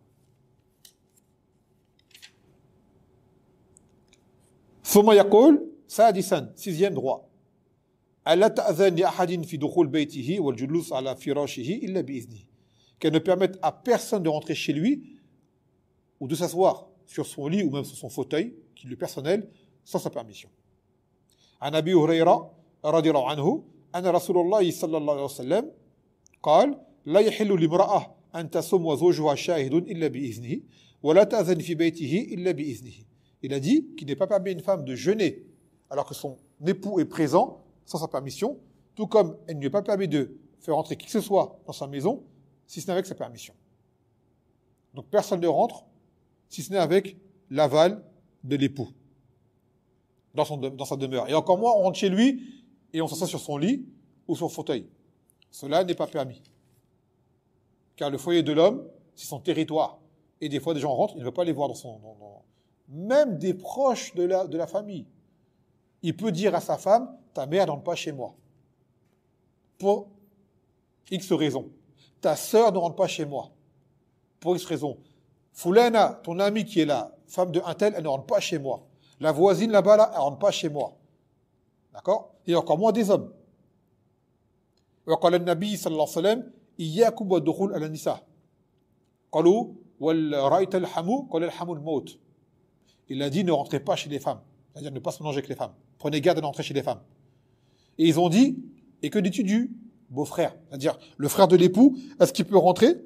Speaker 1: ثم يقول سادسا sixième droit ألا تأذن لأحد في دخول بيته والجلوس على فراشه إلا بإذنه, qu'elle ne permette à personne de rentrer chez lui ou de s'asseoir sur son lit ou même sur son fauteuil qui lui est personnel sans sa permission. عن أبي هريرة رضي الله عنه أن رسول الله صلى الله عليه وسلم قال لا يحل لامرأة أن تصوم وزوجها شاهد إلا بإذنه ولا تأذن في بيته إلا بإذنه. Il a dit qu'il n'est pas permis à une femme de jeûner alors que son époux est présent sans sa permission, tout comme elle ne lui est pas permis de faire entrer qui que ce soit dans sa maison si ce n'est avec sa permission. Donc personne ne rentre si ce n'est avec l'aval de l'époux dans sa demeure. Et encore moins on rentre chez lui et on s'assoit sur son lit ou son fauteuil. Cela n'est pas permis. Car le foyer de l'homme, c'est son territoire. Et des fois, des gens rentrent, il ne veut pas les voir même des proches de la famille. il peut dire à sa femme, ta mère ne rentre pas chez moi. Pour X raisons. Ta sœur ne rentre pas chez moi. Pour X raisons. Foulana, ton amie qui est là, femme de un tel, elle ne rentre pas chez moi. La voisine là-bas, là, elle ne rentre pas chez moi. D'accord? Et encore moins des hommes. وقال النبي صلى الله عليه وسلم إياكم والدخول على النساء قالوا ورأيت الحمو قال الحمو الموت. Il a dit ne rentrez pas chez les femmes, c'est-à-dire ne pas se mélanger avec les femmes. Prenez garde d'entrer chez les femmes. Et ils ont dit, et que dis-tu du beau-frère, c'est-à-dire le frère de l'époux, est-ce qu'il peut rentrer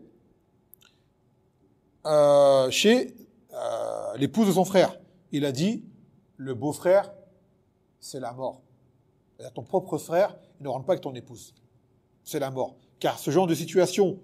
Speaker 1: chez l'épouse de son frère? Il a dit, le beau-frère, c'est la mort. C'est-à-dire ton propre frère, il ne rentre pas avec ton épouse. C'est la mort. Car ce genre de situation,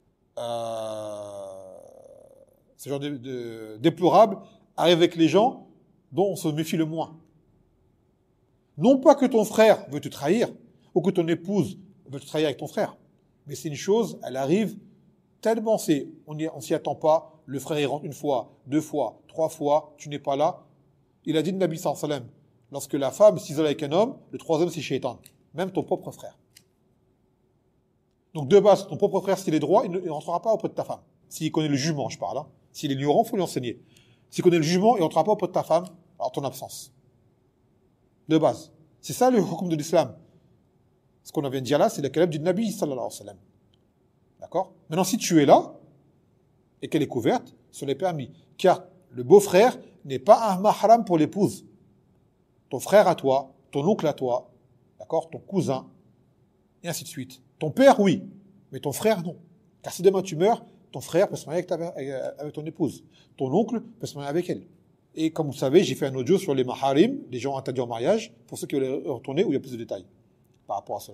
Speaker 1: ce genre de déplorable, arrive avec les gens dont on se méfie le moins. Non pas que ton frère veut te trahir, ou que ton épouse veut te trahir avec ton frère, mais c'est une chose, elle arrive tellement, on s'y attend pas, le frère il rentre une fois, 2 fois, 3 fois, tu n'es pas là. Il a dit le Nabi sallallahu alayhi wa sallam, lorsque la femme s'isole avec un homme, le 3e c'est shaitan, même ton propre frère. Donc de base, ton propre frère, s'il est droit, il ne rentrera pas auprès de ta femme. S'il connaît le jugement, je parle. Hein. S'il est ignorant, il faut lui enseigner. S'il connaît le jugement, il ne rentrera pas auprès de ta femme en ton absence. De base. C'est ça le hukum de l'islam. Ce qu'on vient de dire là, c'est le kalam du Nabi sallallahu alayhi wa sallam. D'accord? Maintenant, si tu es là, et qu'elle est couverte, cela est permis. Car le beau-frère n'est pas un mahram pour l'épouse. Ton frère à toi, ton oncle à toi, d'accord? Ton cousin, et ainsi de suite. Ton père, oui, mais ton frère, non. Car si demain tu meurs, ton frère peut se marier avec ton épouse. Ton oncle peut se marier avec elle. Et comme vous savez, j'ai fait un audio sur les maharim, les gens interdits en mariage, pour ceux qui veulent retourner, où il y a plus de détails par rapport à cela.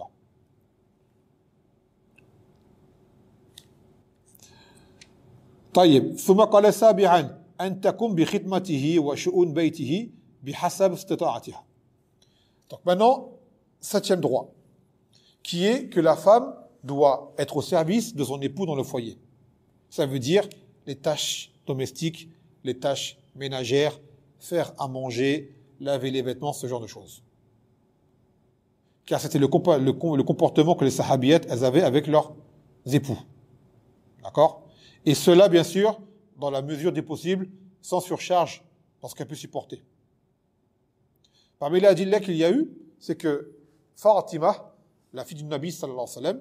Speaker 1: طيب ثم قال سابعا أن تقوم بخدمته وشؤون بيته بحسب استطاعتها. Donc maintenant, 7e droit, qui est que la femme doit être au service de son époux dans le foyer. Ça veut dire les tâches domestiques, les tâches ménagères, faire à manger, laver les vêtements, ce genre de choses. Car c'était le comportement que les sahabiyettes elles avaient avec leurs époux. D'accord? Et cela, bien sûr, dans la mesure des possibles, sans surcharge, dans ce qu'elle peut supporter. Parmi les adillas qu'il y a eu, c'est que Fatima, la fille du Nabi sallallahu alayhi wa sallam,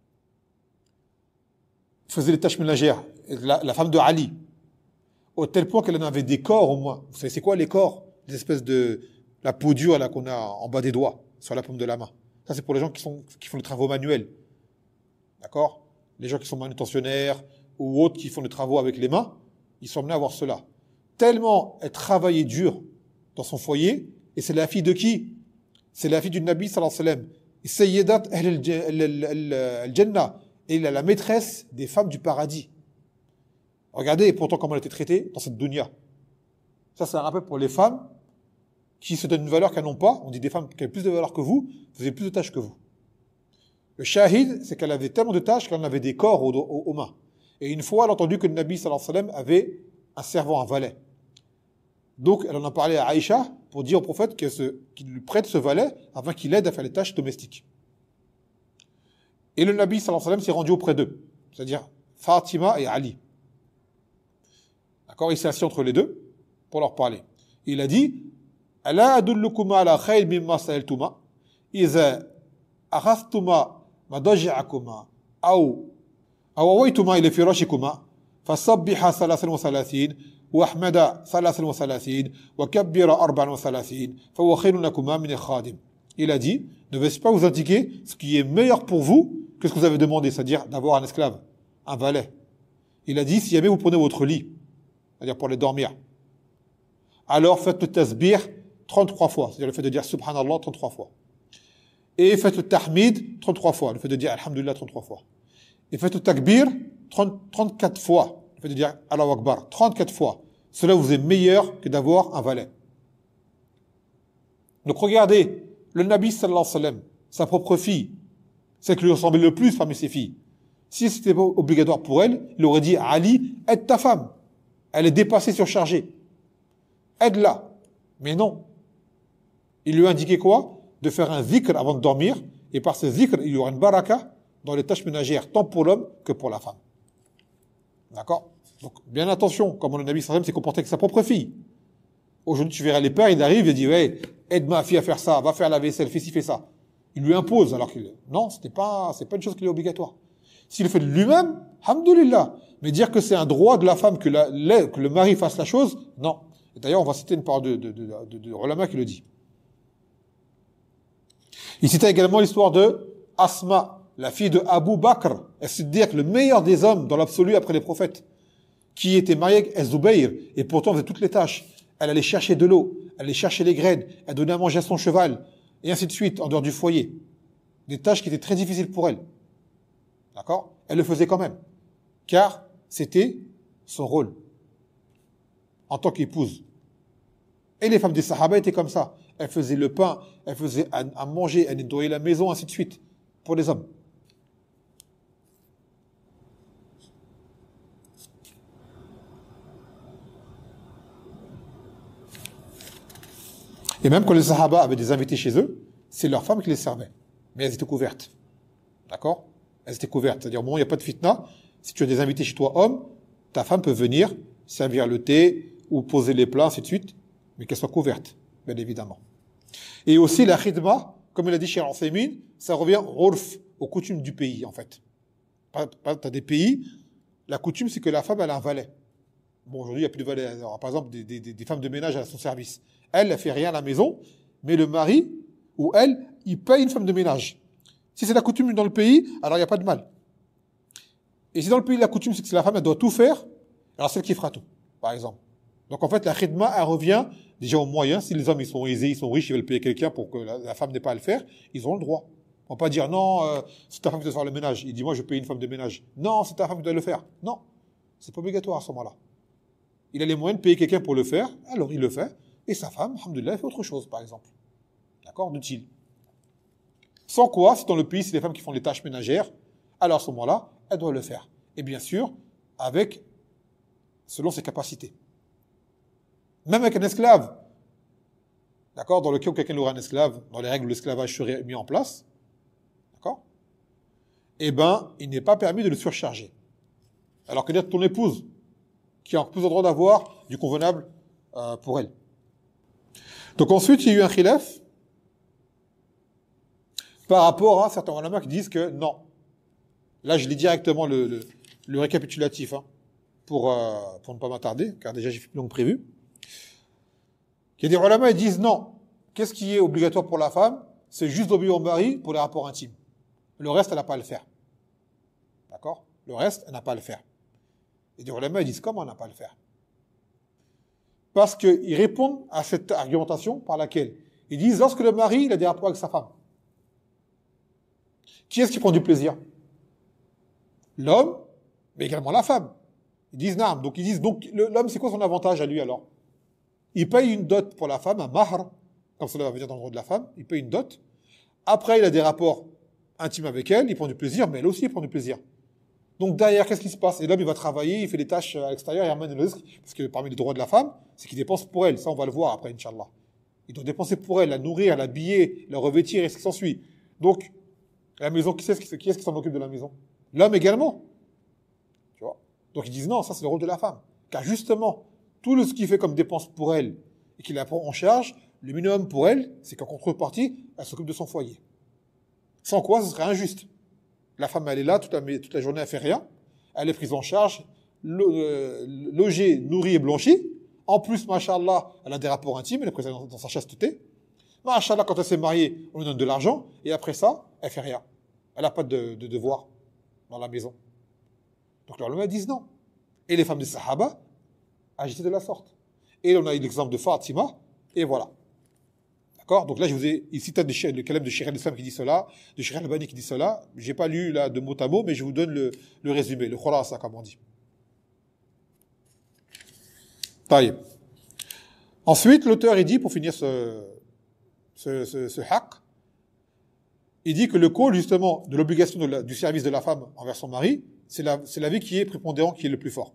Speaker 1: faisait les tâches ménagères, la femme de Ali, au tel point qu'elle en avait des corps au moins. Vous savez, c'est quoi les corps? Des espèces de la peau dure là qu'on a en bas des doigts, sur la paume de la main. Ça, c'est pour les gens qui font les travaux manuels. D'accord? Les gens qui sont manutentionnaires ou autres qui font les travaux avec les mains, ils sont amenés à avoir cela. Tellement elle travaillait dur dans son foyer, et c'est la fille de qui? C'est la fille du Nabi sallallahu alayhi wa sallam. Sayyidat al-Jannah. Et la maîtresse des femmes du paradis. Regardez pourtant comment elle était traitée dans cette dunya. Ça, c'est un rappel pour les femmes qui se donnent une valeur qu'elles n'ont pas. On dit des femmes qui ont plus de valeur que vous avez plus de tâches que vous. Le shahid, c'est qu'elle avait tellement de tâches qu'elle en avait des corps aux mains. Et une fois, elle a entendu que le Nabi sallallahu alayhi wa sallam avait un servant, un valet. Donc, elle en a parlé à Aïcha pour dire au prophète qu'il lui prête ce valet afin qu'il l'aide à faire les tâches domestiques. Et le Nabi sallallahu alayhi wa sallam s'est rendu auprès d'eux, c'est-à-dire Fatima et Ali. D'accord, il s'est assis entre les deux pour leur parler. Il a dit Ala adullukuma ala khayl mimma sa'altuma iza akhadhtuma madaji'akuma aw awaytuma ila firashikuma fasabbiha 33 واحمد 33 وكبر 34 فهو خير لكما من الخادم. Il a dit, ne vais-je pas vous indiquer ce qui est meilleur pour vous que ce que vous avez demandé, c'est-à-dire d'avoir un esclave, un valet. Il a dit, si jamais vous prenez votre lit, c'est-à-dire pour aller dormir, alors faites le tasbih 33 fois, c'est-à-dire le fait de dire subhanallah 33 fois. Et faites le tahmid 33 fois, le fait de dire alhamdulillah 33 fois. Et faites le takbir 34 fois, le fait de dire Allahu Akbar 34 fois. Cela vous est meilleur que d'avoir un valet. Donc regardez, le Nabi sallallahu alayhi wa sallam, sa propre fille, celle qui lui ressemblait le plus parmi ses filles, si c'était pas obligatoire pour elle, il aurait dit Ali, aide ta femme. Elle est dépassée, surchargée. Aide-la. Mais non. Il lui a indiqué quoi? De faire un zikr avant de dormir, et par ce zikr, il y aura une baraka dans les tâches ménagères, tant pour l'homme que pour la femme. D'accord? Donc, bien attention, comme le Nabi sallallahu alayhi wa sallam s'est comporté avec sa propre fille. Aujourd'hui, tu verras les pères, il arrive, il dit, ouais, aide ma fille à faire ça, va faire la vaisselle, fais ci, fais ça. Il lui impose, alors qu'il, non, c'est pas une chose qui est obligatoire. S'il le fait de lui-même, alhamdoulilah. Mais dire que c'est un droit de la femme que le mari fasse la chose, non. Et d'ailleurs, on va citer une parole de Ulama qui le dit. Il citait également l'histoire de Asma, la fille de Abu Bakr, c'est-à-dire le meilleur des hommes dans l'absolu après les prophètes, qui était mariée avec Zubayr, et pourtant faisait toutes les tâches. Elle allait chercher de l'eau, elle allait chercher les graines, elle donnait à manger à son cheval, et ainsi de suite, en dehors du foyer. Des tâches qui étaient très difficiles pour elle. D'accord? Elle le faisait quand même. Car c'était son rôle. En tant qu'épouse. Et les femmes des Sahaba étaient comme ça. Elles faisaient le pain, elles faisaient à manger, elles nettoyaient la maison, ainsi de suite. Pour les hommes. Et même quand les Sahaba avaient des invités chez eux, c'est leurs femmes qui les servaient. Mais elles étaient couvertes. D'accord? Elles étaient couvertes. C'est-à-dire, au moment où il n'y a pas de fitna, si tu as des invités chez toi, homme, ta femme peut venir servir le thé ou poser les plats, ainsi de suite, mais qu'elle soit couverte, bien évidemment. Et aussi, la khidma, comme il a dit chez Al-Uthaymin, ça revient aux coutumes du pays, en fait. Tu as des pays, la coutume, c'est que la femme, elle a un valet. Bon, aujourd'hui, il n'y a plus de valet. Alors, par exemple, des femmes de ménage à son service. Elle ne fait rien à la maison, mais le mari, ou elle, il paye une femme de ménage. Si c'est la coutume dans le pays, alors il n'y a pas de mal. Et si dans le pays, la coutume, c'est que la femme, elle doit tout faire, alors c'est elle qui fera tout, par exemple. Donc en fait, la khidma, elle revient déjà aux moyens. Si les hommes, ils sont aisés, ils sont riches, ils veulent payer quelqu'un pour que la femme n'ait pas à le faire, ils ont le droit. On ne va pas dire, non, c'est ta femme qui doit faire le ménage. Il dit, moi, je paye une femme de ménage. Non, c'est ta femme qui doit le faire. Non, c'est pas obligatoire à ce moment-là. Il a les moyens de payer quelqu'un pour le faire, alors il le fait. Et sa femme, alhamdoulilah, elle fait autre chose, par exemple. D'accord? D'utile. Sans quoi, si dans le pays, c'est les femmes qui font les tâches ménagères, alors à ce moment-là, elle doit le faire. Et bien sûr, selon ses capacités. Même avec un esclave. D'accord? Dans le cas où quelqu'un aura un esclave, dans les règles où l'esclavage serait mis en place, d'accord? Eh ben, il n'est pas permis de le surcharger. Alors que dire ton épouse, qui a plus le droit d'avoir du convenable pour elle. Donc ensuite, il y a eu un khilaf par rapport à certains ulama qui disent que non. Là, je lis directement le récapitulatif pour ne pas m'attarder, car déjà j'ai fait plus long que prévu. Il y a des ulama qui disent non. Qu'est-ce qui est obligatoire pour la femme? C'est juste d'obéir au mari pour les rapports intimes. Le reste, elle n'a pas à le faire. D'accord? Le reste, elle n'a pas à le faire. Et des ulama ils disent comment elle n'a pas à le faire? Parce qu'ils répondent à cette argumentation par laquelle ils disent lorsque le mari il a des rapports avec sa femme, qui est-ce qui prend du plaisir? L'homme, mais également la femme. Ils disent non. Donc ils disent donc l'homme c'est quoi son avantage à lui alors? Il paye une dot pour la femme, un mahr, comme cela va venir dans le droit de la femme, il paye une dot. Après il a des rapports intimes avec elle, il prend du plaisir, mais elle aussi elle prend du plaisir. Donc derrière, qu'est-ce qui se passe? Et l'homme, il va travailler, il fait des tâches à l'extérieur, il ramène le risque, parce que parmi les droits de la femme, c'est qu'il dépense pour elle. Ça, on va le voir après, Inch'Allah. Il doit dépenser pour elle, la nourrir, l'habiller, la revêtir, et ce qui s'ensuit. Donc, la maison, qui est-ce qui s'en occupe de la maison? L'homme également. Tu vois? Donc ils disent non, ça c'est le rôle de la femme. Car justement, tout ce qu'il fait comme dépense pour elle, et qu'il la prend en charge, le minimum pour elle, c'est qu'en contrepartie, elle s'occupe de son foyer. Sans quoi, ce serait injuste. La femme, elle est là, toute la journée, elle fait rien. Elle est prise en charge, logée, nourrie et blanchie. En plus, machallah, elle a des rapports intimes, elle est prise dans sa chasteté. Machallah, quand elle s'est mariée, on lui donne de l'argent. Et après ça, elle fait rien. Elle n'a pas de devoir dans la maison. Donc, les ulama disent non. Et les femmes des Sahaba agitaient de la sorte. Et on a eu l'exemple de Fatima, et voilà. D'accord? Donc là, je vous ai cité le calame de Cheikh al-Islam qui dit cela, de Cheikh al-Albani qui dit cela. J'ai pas lu là de mot à mot, mais je vous donne le résumé, le khulasa, comme on dit. Taïb. Ensuite, l'auteur, il dit, pour finir ce haqq, il dit que le cause, justement, de l'obligation du service de la femme envers son mari, c'est la vie qui est prépondérant, qui est le plus fort.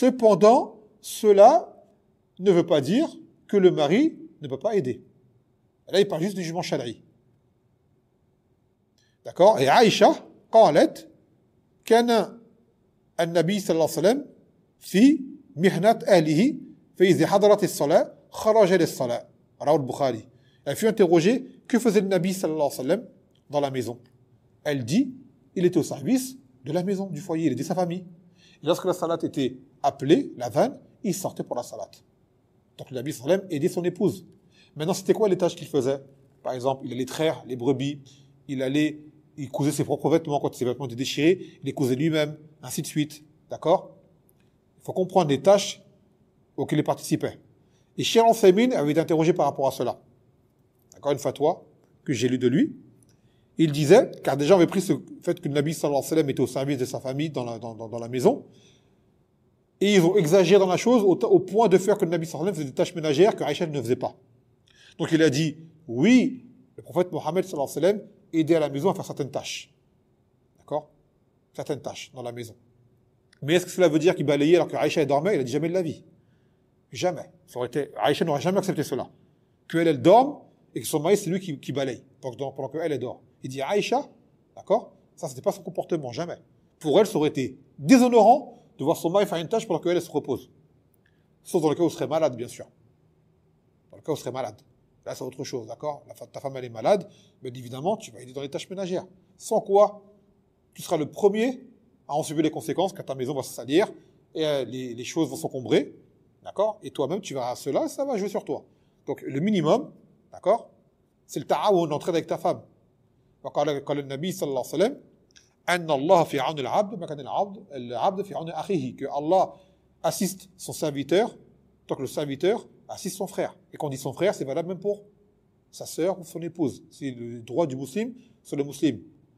Speaker 1: Cependant, cela ne veut pas dire que le mari ne peut pas aider. Là, il parle juste du jugement shari'i. D'accord? Et Aïcha, قالت كان النبي صلى الله عليه وسلم في مهنة أهله فإذا حضرت الصلاة خرج للصلاة. رواه البخاري. Elle fut interrogée, que faisait le Nabi sallallahu alayhi wa sallam dans la maison? Elle dit, il était au service de la maison, du foyer, il aidait sa famille. Et lorsque la salat était appelée, la vanne, il sortait pour la salat. Donc le Nabi sallallahu alayhi wa sallam aidait son épouse. Maintenant, c'était quoi les tâches qu'il faisait? Par exemple, il allait traire les brebis, il cousait ses propres vêtements quand ses vêtements étaient déchirés, il les cousait lui-même, ainsi de suite. D'accord? Il faut comprendre les tâches auxquelles il participait. Et Cheikh Al-Uthaymin avait été interrogé par rapport à cela. D'accord, une fatwa que j'ai lu de lui. Il disait, car déjà on avait pris ce fait que le Nabi sallallahu alayhi wa sallam était au service de sa famille dans la maison, et ils ont exagéré dans la chose au point de faire que le Nabi sallallahu alayhi wa sallam faisait des tâches ménagères que Aïcha ne faisait pas. Donc il a dit, oui, le prophète Mohammed sallallahu alayhi wa sallam aidait à la maison à faire certaines tâches. D'accord? Certaines tâches dans la maison. Mais est-ce que cela veut dire qu'il balayait alors que Aïcha dormait? Il a dit jamais de la vie. Jamais. Aïcha n'aurait jamais accepté cela. Elle dorme et que son mari, c'est lui qui balaye pendant qu'elle dort. Il dit Aïcha, d'accord? Ça, c'était pas son comportement, jamais. Pour elle, ça aurait été déshonorant de voir son mari faire une tâche pendant qu'elle se repose. Sauf dans le cas où elle serait malade, bien sûr. Dans le cas où elle serait malade. Là, c'est autre chose, d'accord? Ta femme, elle est malade, bien évidemment, tu vas aider dans les tâches ménagères. Sans quoi, tu seras le premier à en subir les conséquences quand ta maison va se salir et les choses vont s'encombrer, d'accord? Et toi-même, tu verras cela, ça va jouer sur toi. Donc, le minimum, d'accord? C'est le ta'awun, l'entraide avec ta femme. قال النبي صلى الله عليه وسلم أن الله في عون العبد ما كان العبد في عون أخيه, que Allah assiste son serviteur tant que le serviteur assiste son frère. Et quand on dit son frère, c'est valable même pour sa sœur ou son épouse. C'est le droit du musulman sur le musulman.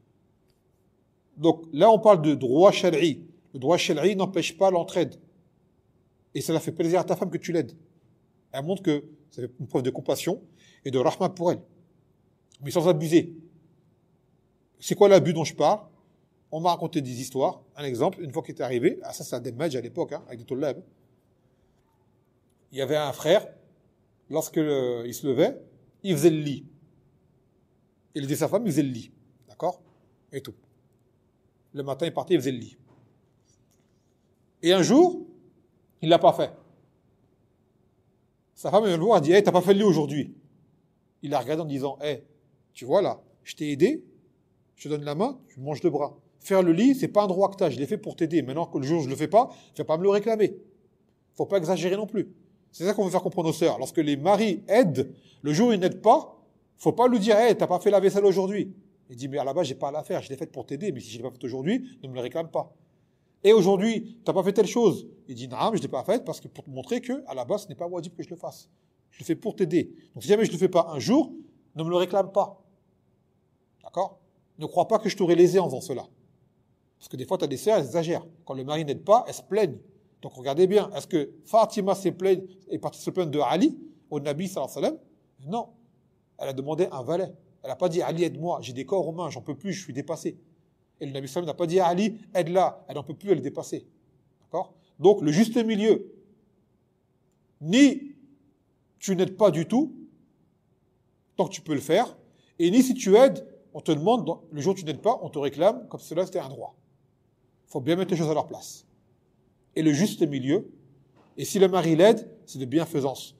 Speaker 1: Donc là, on parle de droit shari'i. Le droit shari'i n'empêche pas l'entraide. Et cela fait plaisir à ta femme que tu l'aides. Elle montre que c'est une preuve de compassion et de rahma pour elle. Mais sans abuser. C'est quoi l'abus dont je parle? On m'a raconté des histoires. Un exemple, une fois qu'il était arrivé, ça c'est à Demaj à l'époque, avec des tollabs. Il y avait un frère, lorsque il se levait, il faisait le lit. Il aidait sa femme, il faisait le lit. D'accord? Et tout. Le matin, il partait, il faisait le lit. Et un jour, il l'a pas fait. Sa femme, elle le voit, elle dit, hey, t'as pas fait le lit aujourd'hui. Il la regarde en disant, hey, tu vois là, je t'ai aidé, je te donne la main, tu manges le bras. Faire le lit, c'est pas un droit que t'as, je l'ai fait pour t'aider. Maintenant que le jour où je le fais pas, tu vas pas me le réclamer. Faut pas exagérer non plus. C'est ça qu'on veut faire comprendre aux sœurs. Lorsque les maris aident, le jour où ils n'aident pas, faut pas lui dire, hey, t'as pas fait la vaisselle aujourd'hui. Il dit, mais à la base, j'ai pas à la faire, je l'ai faite pour t'aider, mais si je l'ai pas faite aujourd'hui, ne me le réclame pas. Et aujourd'hui, t'as pas fait telle chose. Il dit, non, mais je l'ai pas faite parce que pour te montrer que, à la base, ce n'est pas wajib que je le fasse. Je le fais pour t'aider. Donc si jamais je le fais pas un jour, ne me le réclame pas. D'accord? Ne crois pas que je t'aurais lésé en faisant cela. Parce que des fois, tu as des sœurs, elles exagèrent. Quand le mari n'aide pas, elles se plaignent. Donc regardez bien, est-ce que Fatima est partie se plaindre de Ali, au Nabi sallallahu alayhi wa sallam? Non. Elle a demandé un valet. Elle n'a pas dit, Ali, aide-moi, j'ai des corps aux mains, j'en peux plus, je suis dépassé. Et le Nabi sallallahu alayhi wa sallam n'a pas dit, Ali, aide-la, elle n'en peut plus, elle est dépassée. D'accord? Donc le juste milieu, ni tu n'aides pas du tout, tant que tu peux le faire, et ni si tu aides, on te demande, le jour où tu n'aides pas, on te réclame, comme cela c'était un droit. Il faut bien mettre les choses à leur place. Et le juste milieu, et si le mari l'aide, c'est de bienfaisance.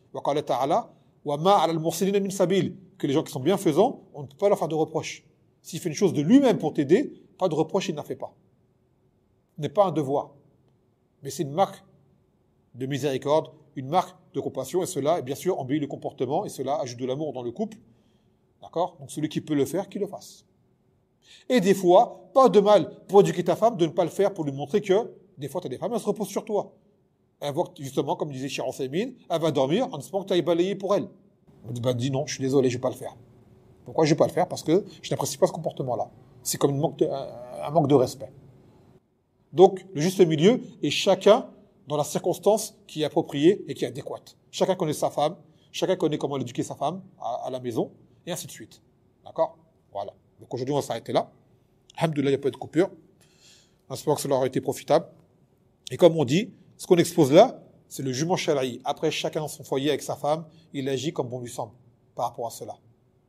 Speaker 1: Que les gens qui sont bienfaisants, on ne peut pas leur faire de reproches. S'il fait une chose de lui-même pour t'aider, pas de reproche, il n'en fait pas. Ce n'est pas un devoir. Mais c'est une marque de miséricorde, une marque de compassion, et cela, bien sûr, embellit le comportement, et cela ajoute de l'amour dans le couple. D'accord? Donc celui qui peut le faire, qu'il le fasse. Et des fois, pas de mal pour éduquer ta femme de ne pas le faire pour lui montrer que des fois tu as des femmes, elles se reposent sur toi. Elle voit que justement, comme disait Cheikh Al-Uthaymin, elle va dormir en espérant que tu ailles balayer pour elle. Elle dit non, je suis désolé, je ne vais pas le faire. Pourquoi je ne vais pas le faire? Parce que je n'apprécie pas ce comportement-là. C'est comme un manque de respect. Donc, le juste milieu est chacun dans la circonstance qui est appropriée et qui est adéquate. Chacun connaît sa femme, chacun connaît comment éduquer sa femme à la maison, et ainsi de suite. D'accord? Voilà. Donc aujourd'hui, on va s'arrêter là. Alhamdoulilah, il n'y a pas de coupure. J'espère que cela aura été profitable. Et comme on dit, ce qu'on expose là, c'est le jugement shari'i. Après, chacun dans son foyer avec sa femme, il agit comme bon lui semble par rapport à cela.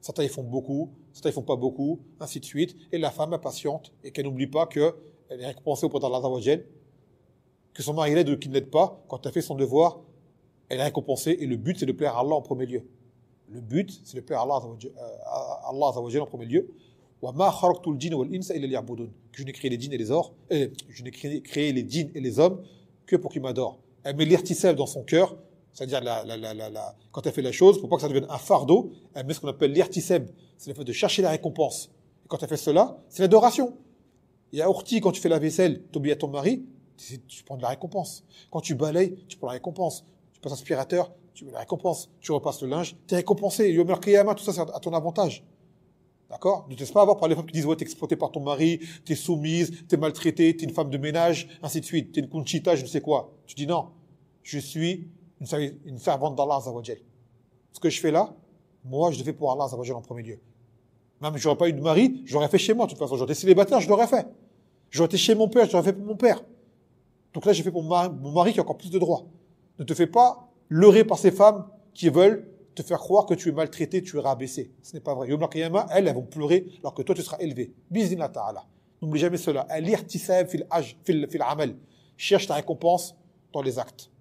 Speaker 1: Certains, ils font beaucoup, certains, ils font pas beaucoup, ainsi de suite. Et la femme, elle patiente et qu'elle n'oublie pas qu'elle est récompensée auprès d'Allah Azza wa Jal, que son mari l'aide ou qu'il ne l'aide pas, quand elle fait son devoir, elle est récompensée. Et le but, c'est de plaire à Allah en premier lieu. Le but, c'est de plaire à Allah Azza wa Jal en premier lieu. وَمَا خَرَقْتُ الْجِنَّ وَالْإِنسَ إِلَّا لِيَعْبُدُونِ. Que je n'ai créé les djinns et les or, je n'ai créé les djinns et les hommes que pour qu'ils m'adorent. Elle met l'irtisab dans son cœur, c'est-à-dire quand elle fait la chose, pour pas que ça devienne un fardeau, elle met ce qu'on appelle l'irtisab, c'est le fait de chercher la récompense. Et quand elle fait cela, c'est l'adoration. Et à Orti, quand tu fais la vaisselle, tu obéis à ton mari, tu prends de la récompense. Quand tu balayes, tu prends la récompense. Tu passes aspirateur, tu veux la récompense. Tu repasses le linge, tu es récompensé. Yom al-Qiyamah, tout ça, c'est à ton avantage. D'accord? Ne te laisse pas avoir par les femmes qui disent, ouais, t'es exploité par ton mari, t'es soumise, t'es maltraitée, t'es une femme de ménage, ainsi de suite. T'es une conchita, je ne sais quoi. Tu dis non. Je suis une servante d'Allah Azza wa Jal. Ce que je fais là, moi, je le fais pour Allah Azza wa Jal en premier lieu. Même si j'aurais pas eu de mari, je l'aurais fait chez moi, de toute façon. J'aurais été célibataire, je l'aurais fait. J'aurais été chez mon père, je l'aurais fait pour mon père. Donc là, j'ai fait pour mon mari qui a encore plus de droits. Ne te fais pas leurrer par ces femmes qui veulent te faire croire que tu es maltraité, tu es rabaissé. Ce n'est pas vrai. Yom al-Qiyamah, elles vont pleurer alors que toi, tu seras élevé. Bismillah ta'ala. N'oublie jamais cela. Al-irtisab fil amal. Cherche ta récompense dans les actes.